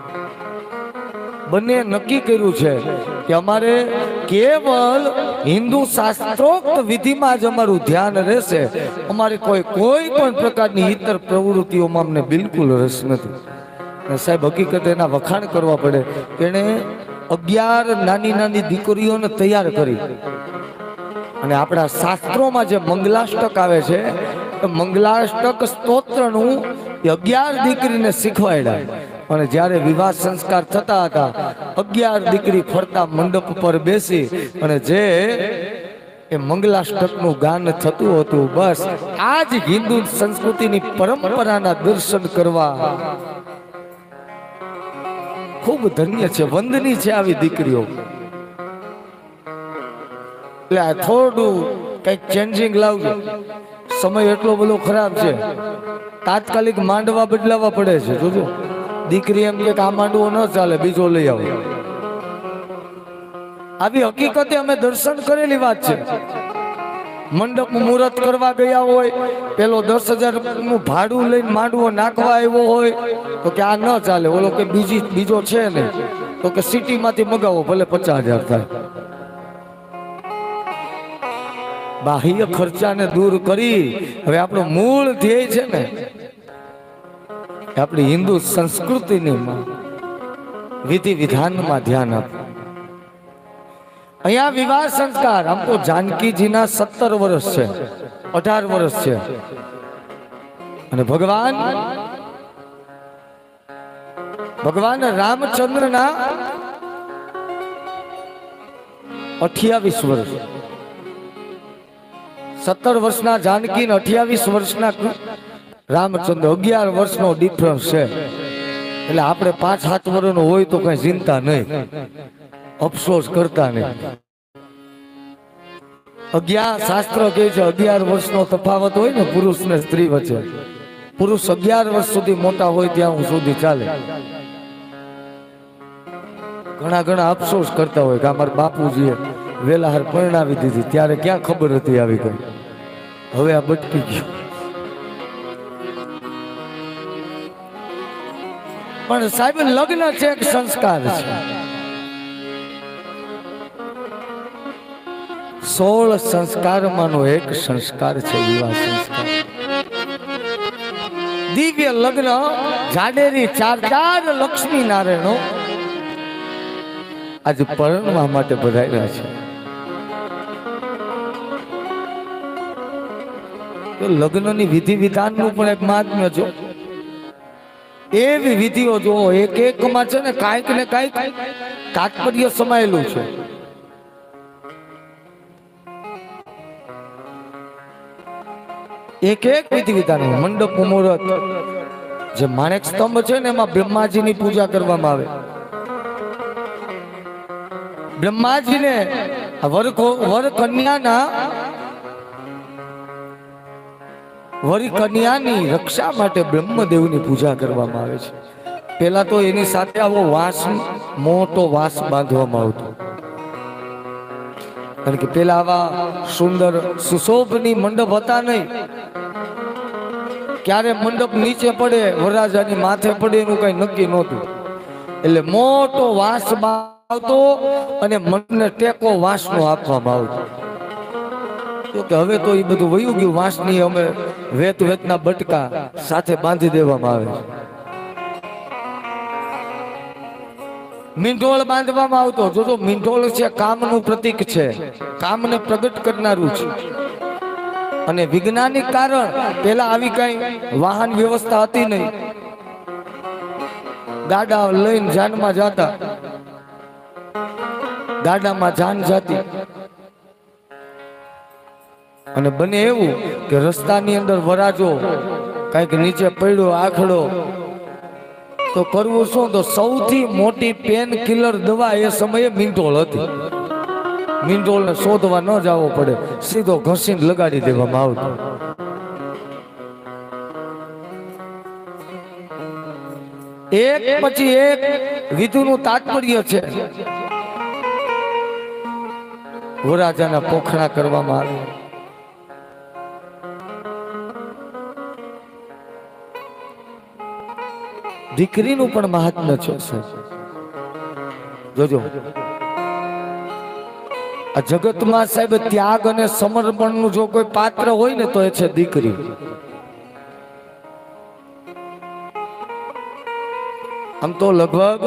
બંને નક્કી કર્યું છે કે અમારે કેવલ હિન્દુ શાસ્ત્રોક્ત વિધિમાં જ અમારું ધ્યાન રહેશે. અમારે કોઈ પણ પ્રકારની ઇતર પ્રવૃત્તિઓમાં અમને બિલકુલ રસ નથી. સાહેબ હકીકત એના વખાણ કરવા પડે. એણે 11 નાની દીકરીઓને તૈયાર કરી અને આપણા શાસ્ત્રોમાં જે મંગલાષ્ટક આવે છે મંગલાષ્ટક સ્તોત્રનું 11 દીકરીને શીખવાડ્યા. અને જ્યારે વિવાહ સંસ્કાર થતા હતા 11 દીકરી ફરતા મંડપ પર બેસી અને જે એ મંગલાષ્ટકનું ગાન થતું હતું, બસ આ જ હિન્દુ સંસ્કૃતિની પરંપરાના દર્શન કરવા ખૂબ ધન્ય છે, વંદની છે આવી દીકરીઓ. એટલે આ થોડું કઈક ચેન્જિંગ લાવજો. સમય એટલો બધો ખરાબ છે, તાત્કાલિક માંડવા બદલાવા પડે છે. જોજો દીકરી એમ કે આ માંડવો ન ચાલે, બીજો લઈ આવો. આવી હકીકતે અમે દર્શન કરેલી વાત છે. મંડપ મુહૂર્ત કરવા ગયા હોય, પેલો 10,000 નું ભાડું લઈને માંડવો નાખવા આવ્યો હોય તો કે આ ન ચાલે. ઓલો કે બીજો છે ને તો કે સિટી માંથી મગાવો, ભલે 50,000 થાય. બાહ્ય ખર્ચાને દૂર કરી હવે આપણું મૂળ ધ્યેય છે ને આપણી હિન્દુ સંસ્કૃતિની વિધિ વિધાનમાં ધ્યાન આપવું. અહીંયા વિવાહ સંસ્કાર આમ તો જાનકીજીના 17 વર્ષ છે, 18 વર્ષ છે, અને ભગવાન રામચંદ્રના 28 વર્ષ. 17 વર્ષના જાનકી ને 28 વર્ષના રામચંદ્ર, 11 વર્ષનો ડિફરન્સ છે. એટલે આપણે 5-7 વર્ષનો હોય તો કઈ ચિંતા નહીં, અફસોસ કરતા નહીં. 11 શાસ્ત્ર કહે છે 11 વર્ષનો તફાવત હોય ને પુરુષ ને સ્ત્રી વચ્ચે. પુરુષ 11 વર્ષ સુધી મોટા હોય ત્યાં સુધી ચાલે. ઘણા અફસોસ કરતા હોય કે અમારા બાપુજીએ વેલા હાર પરણાવી દીધી, ત્યારે ક્યાં ખબર હતી આવી ગઈ, હવે આ બટકી ગયું. પણ સાહેબ લગ્ન છે એક સંસ્કાર છે. 16 સંસ્કારમાંનો એક સંસ્કાર છે વિવાહ સંસ્કાર. દિવ્ય લગ્ન જાડેરી 4 લક્ષ્મી નારાયણો આજે પરણવા માટે પધાર્યા છે. લગ્નની વિધિ વિધાનનું પણ એક મહાત્મ્ય છે. એવી વિધિઓ જો એક માં છે ને કાંઈક ને કાંઈક તાત્પર્ય સમાયેલું છે. એક વિધિ વિધાન. મંડપ મુહૂર્ત, જે માણેક સ્તંભ છે ને એમાં બ્રહ્માજીની પૂજા કરવામાં આવે. બ્રહ્માજીને વર કન્યાની રક્ષા માટે બ્રહ્મદેવની પૂજા કરવામાં આવે છે. પેલા તો એની સાથે આવો મોટો વાસ બાંધવામાં આવતો, કારણ કે પેલા આવા સુંદર સુશોભની મંડપ હતા નહીં. ક્યારે મંડપ નીચે પડે, વરરાજાની માથે પડે એનું કઈ નક્કી નહોતું. એટલે મોટો વાસ આવતો અને મનને ટેકો વાંસનો આપવામાં આવતો. તો કે હવે તો એ બધું વયું ગયું. વાંસની અમે વેતના બટકા સાથે બાંધી દેવામાં આવે. મીંઢોળ બાંધવામાં આવતો. જોજો મીંઢોળ છે કામનું પ્રતીક છે, કામને પ્રગટ કરનારું છે. અને વૈજ્ઞાનિક કારણ, પેલા આવી કઈ વાહન વ્યવસ્થા હતી નહીં. ગાડા લઈને જાનમાં જતા, ગાડામાં જાન જાતી. અને બને એવું કે રસ્તાની અંદર વરાજો કઈક નીચે પડ્યો આખડો તો કરવું શું? તો સૌથી મોટી પેન કિલર દવા એ સમયે મીંઢોળ હતી. મીંઢોળને શોધવા ન જવો પડે, સીધો ઘસીને લગાડી દેવામાં આવતો. એક પછી એક વિધિનું તાત્પર્ય છે. વરરાજાના પોખણા કરવામાં આવે. દીકરીનું પણ મહાત્મ્ય છે. જોજો આ જગતમાં સાહેબ ત્યાગ અને સમર્પણનું જો કોઈ પાત્ર હોય ને તો એ છે દીકરી. આમ તો લગભગ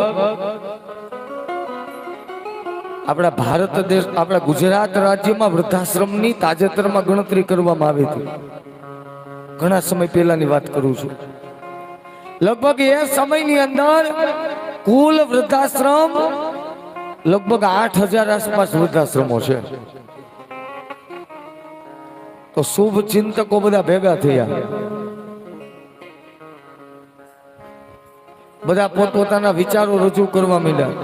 આપણા ભારત દેશ, આપણા ગુજરાત રાજ્યમાં વૃદ્ધાશ્રમની તાજેતરમાં ગણતરી કરવામાં આવી હતી. ઘણા સમય પહેલાની વાત કરું છું. લગભગ એ સમયની અંદર કુલ વૃદ્ધાશ્રમ લગભગ 8000 આસપાસ વૃદ્ધાશ્રમો છે. તો શુભ ચિંતકો બધા ભેગા થયા. બધા પોતપોતાના વિચારો રજૂ કરવા માંડ્યા.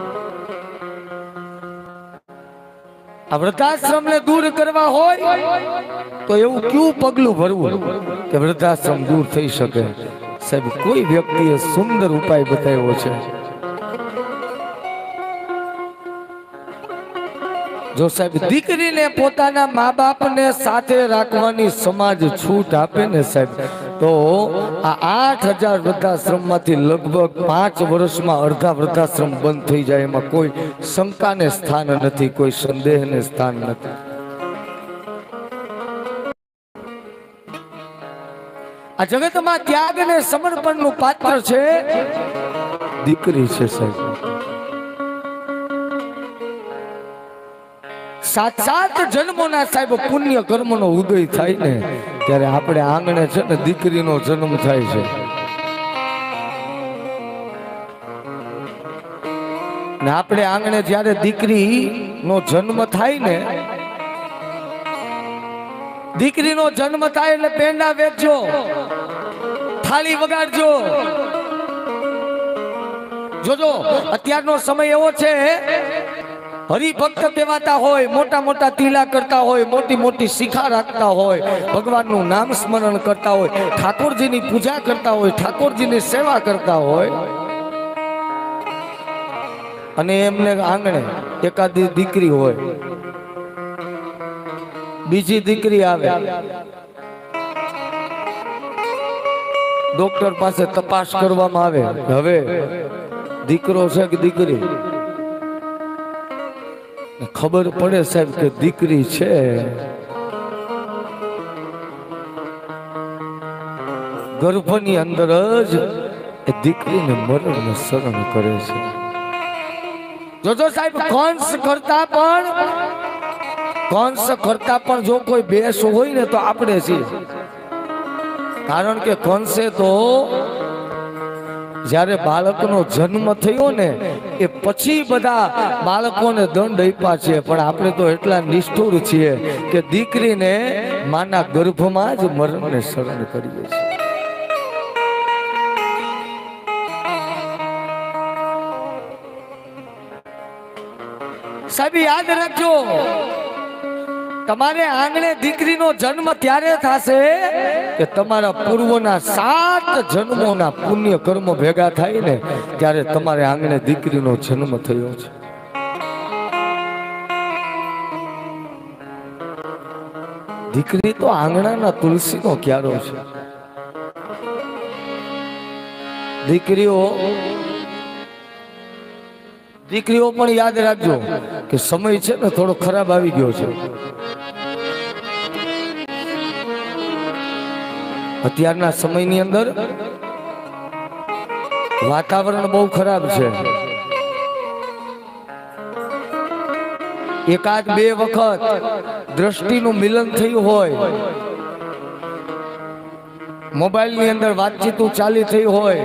આ વૃદ્ધાશ્રમને દૂર કરવા હોય તો એવું કયું પગલું ભરવું કે વૃદ્ધાશ્રમ દૂર થઈ શકે? સાહેબ કોઈ વ્યક્તિએ સુંદર ઉપાય બતાવ્યો છે. જો સાહેબ દીકરીને પોતાના મા બાપને સાથે રાખવાની સમાજ છૂટ આપે ને સાહેબ, તો આ 8000 વૃદ્ધાશ્રમમાંથી લગભગ 5 વર્ષમાં અડધા વૃદ્ધાશ્રમ બંધ થઈ જાય. એમાં કોઈ શંકાને સ્થાન નથી, કોઈ સંદેહને સ્થાન નથી. આ જગતમાં ત્યાગ અને સમર્પણનું પાત્ર છે દીકરી છે સાહેબ. સાત સાત જન્મોના સાહેબ પુણ્ય કર્મનો ઉદય થાય ને ત્યારે આપણે આંગણે છે ને દીકરીનો જન્મ થાય છે. ને આપણે આંગણે જ્યારે દીકરીનો જન્મ થાય ને, દીકરીનો જન્મ થાય એટલે પેંડા વેચજો, થાળી વગાડજો. જોજો અત્યારનો સમય એવો છે, હરિભક્ત કહેવાતા હોય, મોટા મોટા તીલા કરતા હોય, મોટી મોટી શિખા રાખતા હોય, ભગવાનનું નામ સ્મરણ કરતા હોય, ઠાકોરજીની પૂજા કરતા હોય, ઠાકોરજીની સેવા કરતા હોય, અને એમને આંગણે એકાદી દીકરી હોય, બીજી દીકરી આવે, ડોક્ટર પાસે તપાસ કરવામાં આવે, હવે દીકરો છે કે દીકરી? ખબર પડે સાહેબ કે દીકરી છે. ગર્ભની અંદર જ એ દીકરીને મરણને શરણ કરે છે. જોજો સાહેબ, કંસ કરતા પણ જો કોઈ બેસ હોય ને તો આપણે છીએ. કારણ કે કંસે તો જ્યારે બાળકનો જન્મ થયો ને એ પછી બધા બાળકોને દંડ આપ્યા છે, પણ આપણે તો એટલા નિષ્ઠુર છીએ કે દીકરીને માના ગર્ભમાં જ મરણને શરણ કરીએ છીએ. સાહેબ યાદ રાખજો, તમારે આંગણે દીકરીનો જન્મ ત્યારે થશે કે તમારા પૂર્વના 7 જન્મોના પુણ્ય કર્મ ભેગા થાય ને ત્યારે તમારે આંગણે દીકરીનો જન્મ થયો છે. દીકરી તો આંગણાના તુલસીનો ક્યારો છે. દીકરીઓ પણ યાદ રાખજો કે સમય છે ને થોડો ખરાબ આવી ગયો છે. અત્યારના સમયની અંદર વાતાવરણ બહુ ખરાબ છે. એકાદ બે વખત દ્રષ્ટિનું મિલન થયું હોય, મોબાઈલની અંદર વાતચીતો ચાલી થઈ હોય,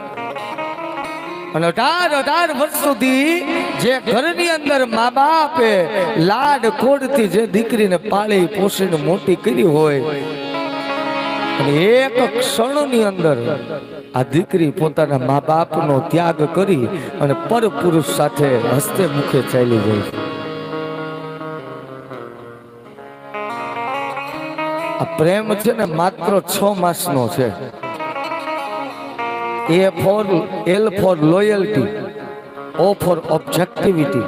અને 18 વર્ષ સુધી જે ઘરની અંદર મા બાપે લાડ કોડથી જે દીકરીને પાળી પોષીને મોટી કરી હોય, અને એક ક્ષણની અંદર આ દીકરી પોતાના મા બાપનો ત્યાગ કરી અને પરપુરુષ સાથે હસ્તે મુખે ચાલી જાય છે. આ પ્રેમ છે ને માત્ર 6 માસનો છે. L for loyalty, O for objectivity,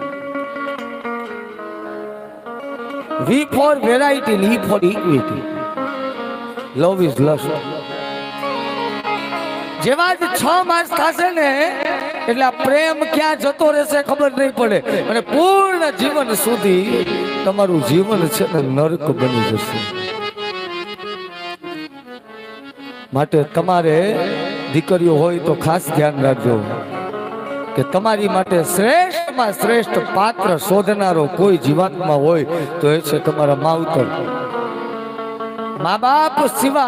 V for variety, and E for equity. Love is lust. જેવા જ 6 માસ થશે ને એટલે આ પ્રેમ ક્યાં જતો રહેશે ખબર નહીં પડે, અને પૂર્ણ જીવન સુધી તમારું જીવન છે ને નરક બની જશે. માટે તમારે દીકરીઓ હોય તો ખાસ ધ્યાન રાખજો કે તમારી માટે શ્રેષ્ઠમાં શ્રેષ્ઠ પાત્ર શોધનારો કોઈ જીવાત્મા હોય તો એ છે તમારા માવતર. મા બાપ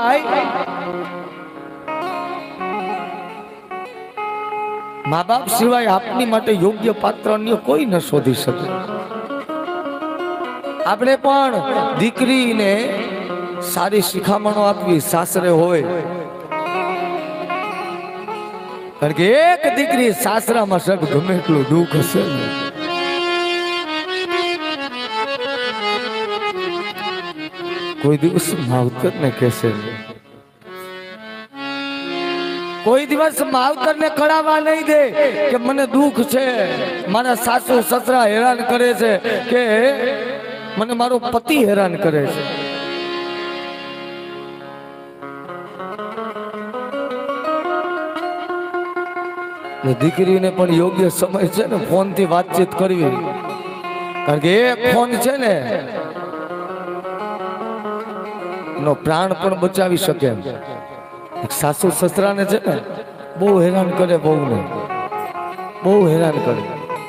સિવાય આપની માટે યોગ્ય પાત્ર અન્ય કોઈ ન શોધી શકે. આપણે પણ દીકરીને સારી શિખામણો આપવી સાસરે હોય, કારણ કે એક દીકરી સાસરામાં સબ ગમે એટલું દુઃખ હશે ને કોઈ દિવસ માવતરને કહેશે, કોઈ દિવસ માવતરને કળાવા નહીં દે કે મને દુઃખ છે, મારા સાસુ સસરા હેરાન કરે છે, કે મને મારો પતિ હેરાન કરે છે. દીકરીને પણ યોગ્ય સમય છે ને ફોન થી વાતચીત કરવી, કારણ કે એક ફોન છે ને એનો પ્રાણ પણ બચાવી શકે. એક સાસુ સસરાને છે ને બહુ હેરાન કરે, બહુ હેરાન કરે.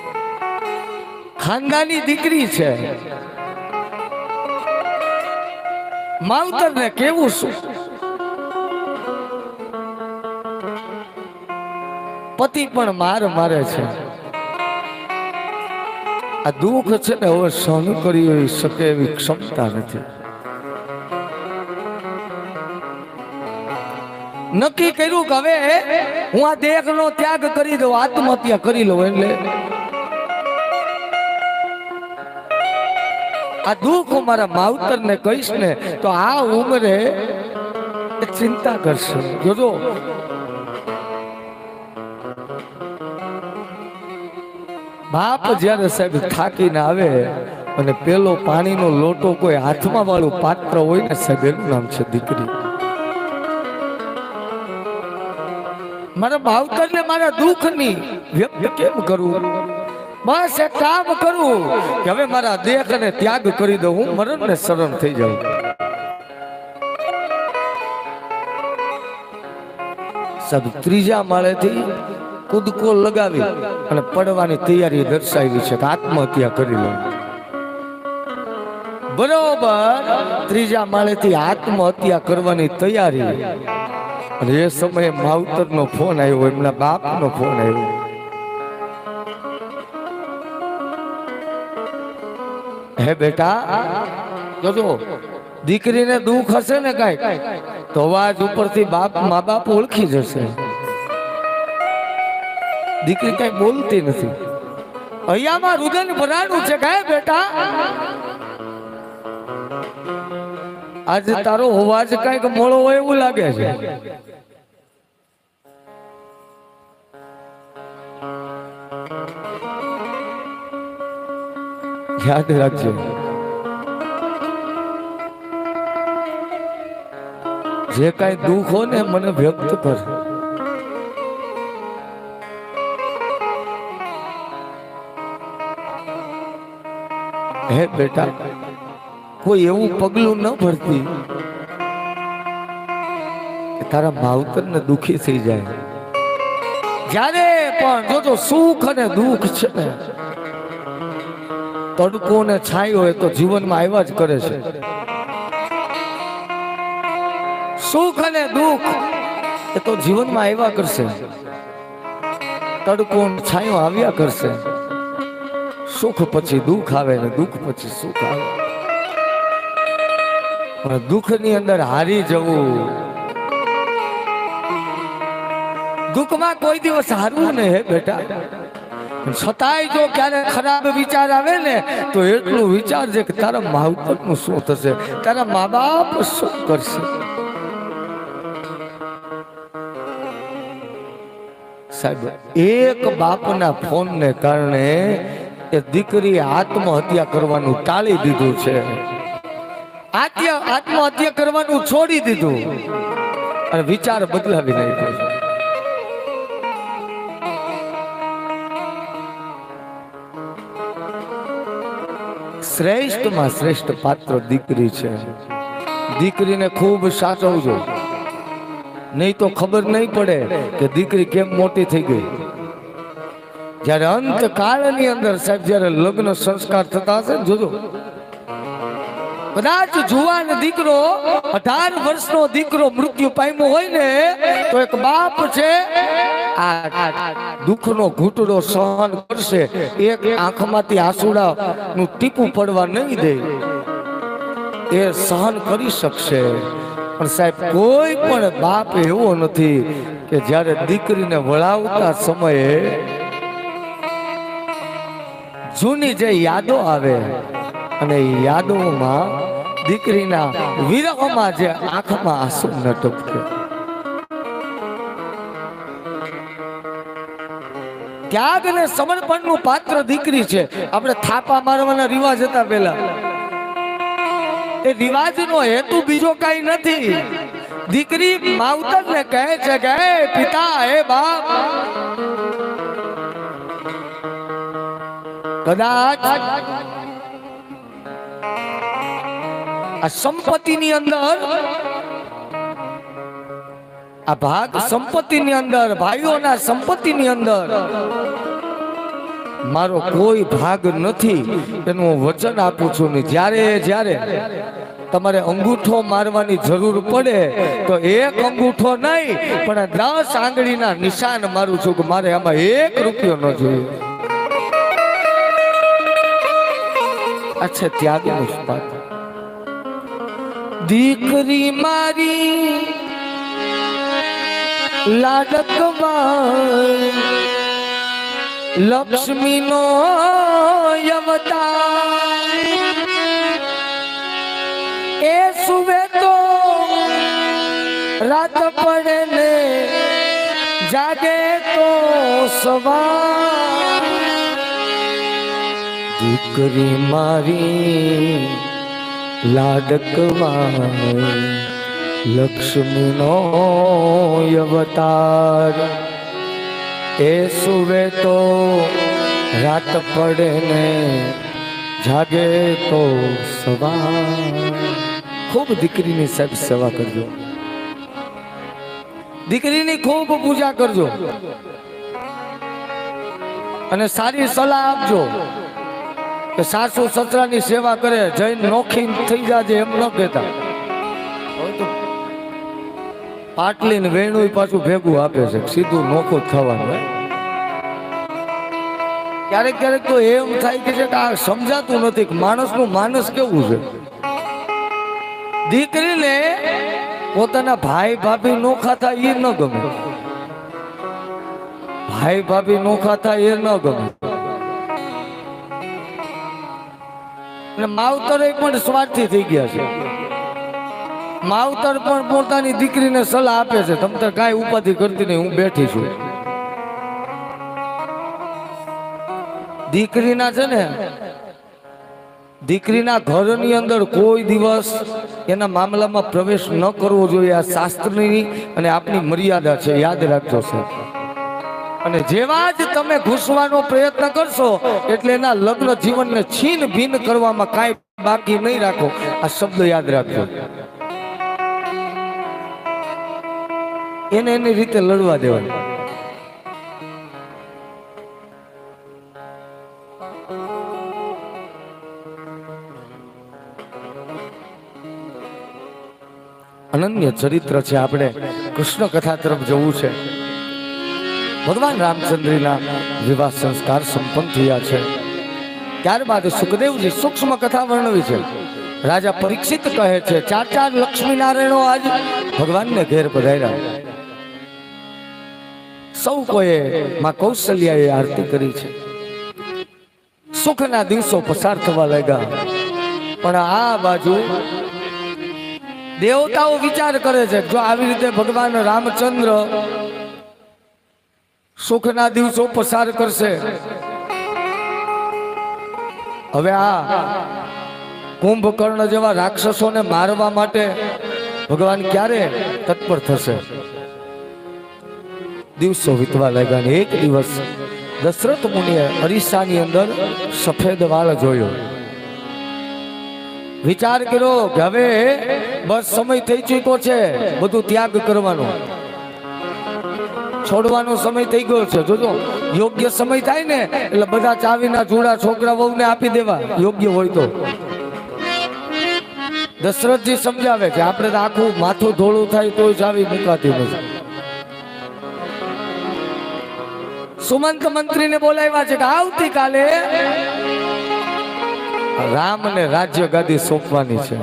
ખાનદાની દીકરી છે, માવતર ને કેવું શું, પતિ પણ મારે છે. આ દુઃખ છે ને હવે સહન કરી શકે એવી ક્ષમતા નથી. નક્કી કર્યું કે હવે હું આ દેહનો ત્યાગ કરી દઉં, આત્મહત્યા કરી લઉં. એટલે આ દુઃખ મારા માવતર ને કહીશ ને તો આ ઉંમરે ચિંતા કરશે. જોજો બાપ જયારે સાહેબ થાકીને આવે અને પેલો પાણીનો લોટો કોઈ હાથમાં વાળું પાત્ર હોય ને સાહેબ એનું નામ છે દીકરી. મારા માવતરને મારા દુઃખની વ્યક્ત કેમ કરું? બસ એક કામ કરું કે હવે મારા દેહને ત્યાગ કરી દઉં, હું મરણને શરણ થઈ જાઉં. સાહેબ ત્રીજા માળેથી કૂદકો લગાવી અને પડવાની તૈયારી દર્શાવી છે કે આત્મહત્યા કરી લો. બરોબર ત્રીજા માળેથી આત્મહત્યા કરવાની તૈયારી, અને એ સમયે માવતરનો ફોન આવ્યો, એમના બાપનો ફોન આવ્યો. હે બેટા, જોજો દીકરીને દુઃખ હશે ને કઈક તો અવાજ ઉપરથી મા બાપ ઓળખી જશે. દીકરી કઈ બોલતી નથી. અહીંયામાં રુદન ભરાણું છે કે બેટા આજે તારો અવાજ કઈક મોળો હોય એવું લાગે છે. યાદ રાખજો, જે કઈ દુઃખ હોય ને મને વ્યક્ત કર. હે બેટા, કોઈ એવું પગલું ન ભરતી કે તારા માવતર ને દુખી થઈ જાય. જ્યારે પણ જોજો સુખ અને દુઃખ છે ને, તડકો ને છાંયો એ તો જીવનમાં આવ્યા જ કરે છે. સુખ અને દુઃખ એ તો જીવનમાં આવ્યા કરશે, તડકો છાંયો આવ્યા કરશે. સુખ પછી દુઃખ આવે ને દુઃખ પછી સુખ આવે. પણ દુઃખ ની અંદર હારી જવું, દુઃખમાં કોઈ દિવસ હારવું ને હે બેટા. છતાંય જો ક્યારે ખરાબ વિચાર આવે ને તો એટલું વિચારજે કે તારા માવતર નું શું થશે, તારા મા બાપ શું કરશે. સાહેબ એક બાપના ફોન ને કારણે એ દીકરી આત્મહત્યા કરવાનું ટાળી દીધું છે, આત્મહત્યા કરવાનું છોડી દીધું અને વિચાર બદલાવી નાખ્યો છે. શ્રેષ્ઠમાં શ્રેષ્ઠ પાત્ર દીકરી છે. દીકરીને ખૂબ સાચવજો, નહીં તો ખબર નહીં પડે કે દીકરી કેમ મોટી થઈ ગઈ. જયારે અંત કાળની અંદર સાહેબ જયારે લગ્ન સંસ્કાર થતા હશે જોજો, કદાચ જુવાન દીકરો 18 વર્ષનો દીકરો મૃત્યુ પામ્યો હોય ને તો એક બાપ છે આ દુઃખનો ઘૂંટડો સહન કરશે. એક આંખમાંથી આંસુડા નું ટીપું પડવા નહીં દે, એ સહન કરી શકશે. પણ સાહેબ કોઈ પણ બાપ એવો નથી કે જ્યારે દીકરીને વળાવતા સમયે જૂની જે યાદો આવે અને યાદોમાં દીકરીના વિરહમાં જે આંખમાં આંસુ ન ટપકે. ત્યાગ અને સમર્પણનું પાત્ર દીકરી છે. આપણે થાપા મારવાના રિવાજ હતા પેલા, એ રિવાજનો હેતુ બીજો કઈ નથી. દીકરી માવતરને કહે છે કે હે પિતા, હે બાપ, કદાચ આ સંપત્તિની અંદર આ ભાગ સંપત્તિની અંદર, ભાઈઓના સંપત્તિની અંદર મારો કોઈ ભાગ નથી એનું હું વચન આપું છું ને જ્યારે જ્યારે તમારે અંગૂઠો મારવાની જરૂર પડે તો એક અંગૂઠો નહીં પણ 10 આંગળીના નિશાન મારું છું કે મારે આમાં 1 રૂપિયો ન જોઈએ. આ છે ત્યાગનું પાત્ર. દીકરી મારી લાડકવાય લક્ષ્મીનો અવતાર એ સુવે તો રાત પડે ને જાગે તો સવાર. દીકરી મારી લાડકવાય લક્ષ્મીનો અવતાર એ સુવે તો રાત પડે ને જાગે તો સવાર. ખૂબ દીકરીની સાહેબ સેવા કરજો, દીકરીની ખૂબ પૂજા કરજો અને સારી સલાહ આપજો કે સાસુ સસરાની સેવા કરે જઈને નોખી થઈ જાજે એમ ન કહેતા. પાટલી ને વેણું પાછું ભેગું આપે છે, સીધું નોખું થવાનું. ક્યારેક ક્યારેક તો એમ થાય કે આ સમજાતું નથી કે માણસનું માનસ કેવું છે. દીકરીને પોતાના ભાઈ ભાભી નોખા થાય એ ન ગમે, ભાઈ ભાભી નોખા થાય એ ન ગમે. અને માવતર પણ સ્વાર્થી થઈ ગયા છે. માવતર પણ પોતાની દીકરીને સલાહ આપે છે, તમ તો કાંઈ ઉપાધિ કરતી નહીં, હું બેઠી છું. દીકરીના છે ને, દીકરીના ઘરની અંદર કોઈ દિવસ એના મામલામાં પ્રવેશ ન કરવો જોઈએ. આ શાસ્ત્રની અને આપની મર્યાદા છે, યાદ રાખજો સર. અને જેવા જ તમે ઘૂસવાનો પ્રયત્ન કરશો એટલે એના લગ્ન જીવનને છીન ભીન કરવામાં કાંઈ બાકી નહીં રાખો. આ શબ્દ યાદ રાખજો. એને એની રીતે લડવા દેવાય. અનન્ય ચરિત્ર છે. આપણે કૃષ્ણ કથા તરફ જવું છે. ભગવાન રામચંદ્રના વિવાહ સંસ્કાર સંપન્ન થયા છે. ત્યારબાદ સુખદેવજી સૂક્ષ્મ કથા વર્ણવી છે. રાજા પરીક્ષિત કહે છે 4 લક્ષ્મીનારાયણો આજ ભગવાનને ઘેર પધાર્યા. સૌ કોઈએ માં કૌશલ્યાએ આરતી કરી છે. સુખના દિવસો પસાર થવા લાગ્યા. પણ આ બાજુ દેવતાઓ વિચાર કરે છે જો આવી રીતે ભગવાન રામચંદ્ર સુખના દિવસો પસાર કરશે, હવે આ કુંભકર્ણ જેવા રાક્ષસોને મારવા માટે ભગવાન ક્યારે તત્પર થશે? દિવસો વીતવા લાગ્યા ને એક દિવસ દશરથ મુનિએ અરીસાની અંદર સફેદ વાળ જોયો. વિચાર કર્યો કે હવે બસ સમય થઈ ચૂક્યો છે, બધું ત્યાગ કરવાનો, છોડવાનો સમય થઈ ગયો છે. જોજો યોગ્ય સમય થાય ને એટલે બધા ચાવીના જોડા છોકરા વહુને આપી દેવા, યોગ્ય હોય તો. દશરથજી સમજાવે કે આપણે તો આખું માથું ધોળું થાય તો ચાવી મુકાતી નથી. સુમંત મંત્રીને બોલાવ્યા છે કે આવતીકાલે રામને રાજ્ય ગાદી સોંપવાની છે.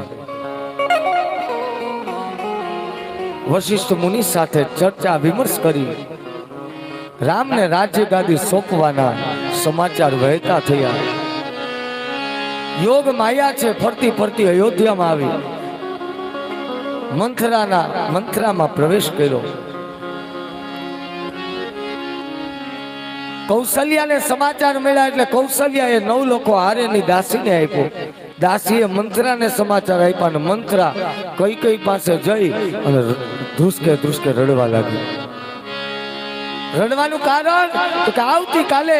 વશિષ્ઠ મુનિ સાથે ચર્ચા વિમર્શ કરી રામને રાજ્ય ગાદી સોંપવાના સમાચાર વહેતા થયા. યોગ માયા છે, ફરતી ફરતી અયોધ્યામાં આવી મંથરામાં પ્રવેશ કર્યો. કૌશલ્યાને સમાચાર મળ્યા એટલે કૌશલ્યાએ 9 લોકો હારેની દાસીને આપ્યો. દાસીએ મંથરાને સમાચાર આપ્યા અને મંથરા કઈ પાસે જઈ અને ધ્રુસકે રડવા લાગી. રડવાનું કારણ કે આવતીકાલે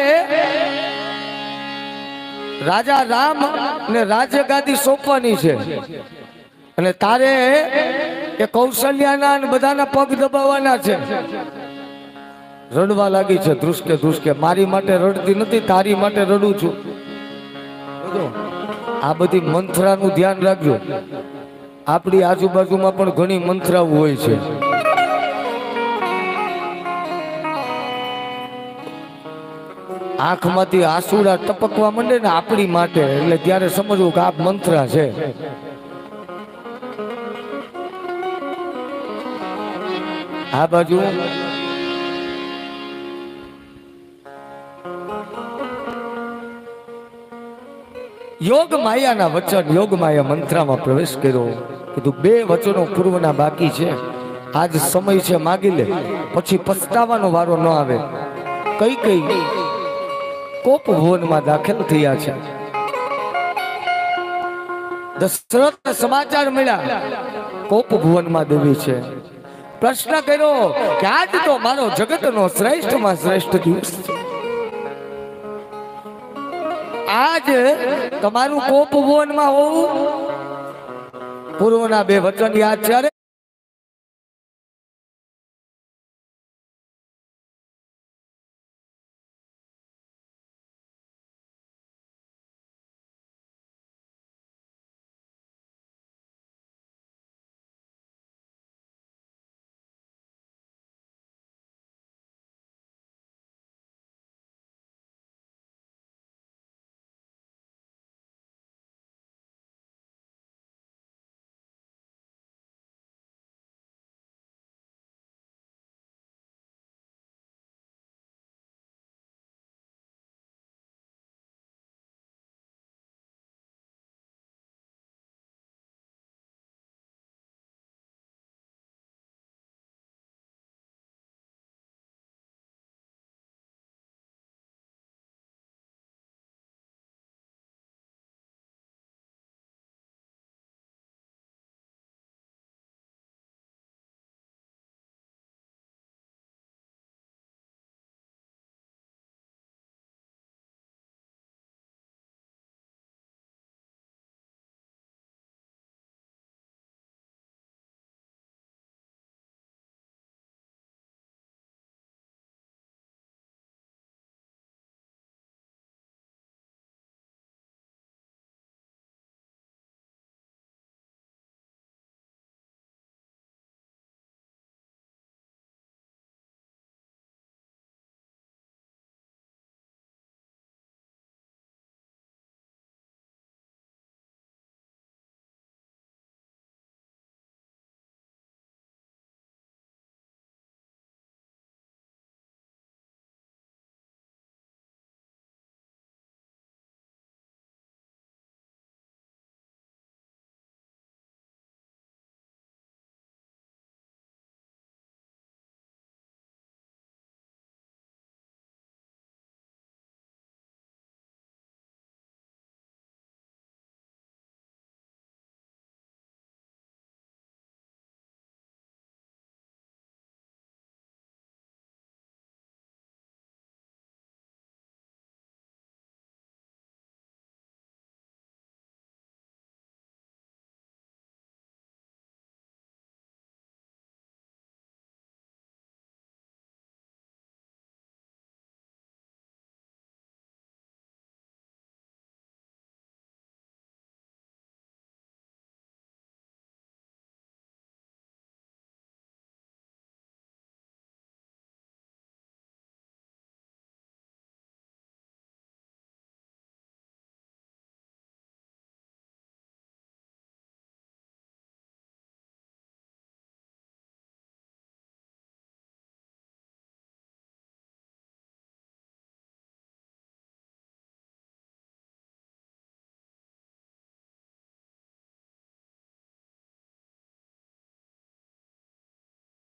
રાજા રામ ને રાજ્ય ગાદી સોંપવાની છે અને તારે એ કૌશલ્યાના અને બધાના પગ દબાવવાના છે. રડવા લાગી છે ધ્રુસકે ધ્રુસકે. મારી માટે રડતી નથી, તારી માટે રડું છું. જો, આ બધી મંથરાનું ધ્યાન રાખજો. આપણી આજુબાજુમાં પણ ઘણી મંથરાઓ હોય છે. આંખમાંથી આંસુડા ટપકવા માંડે ને આપણી માટે, એટલે ત્યારે સમજવું કે આ મંથરા છે. આ બાજુ યોગ માયાના વચન, યોગ માયા મંત્રામાં પ્રવેશ કર્યો. કીધું 2 વચનો પૂર્વના બાકી છે, આજ સમય છે, માગી લે, પછી પછતાવાનો વારો ન આવે. કઈ કઈ કોપ ભવનમાં દાખલ થયા છે. દશરથને સમાચાર મળ્યા કોપ ભવનમાં દેવી છે. પ્રશ્ન કર્યો કે આજ તો મારો જગતનો શ્રેષ્ઠમાં શ્રેષ્ઠ દિવસ છે. આજ તમારું કોપ ભવનમાં હોવું, પૂર્વના 2 વચન યાદ છે.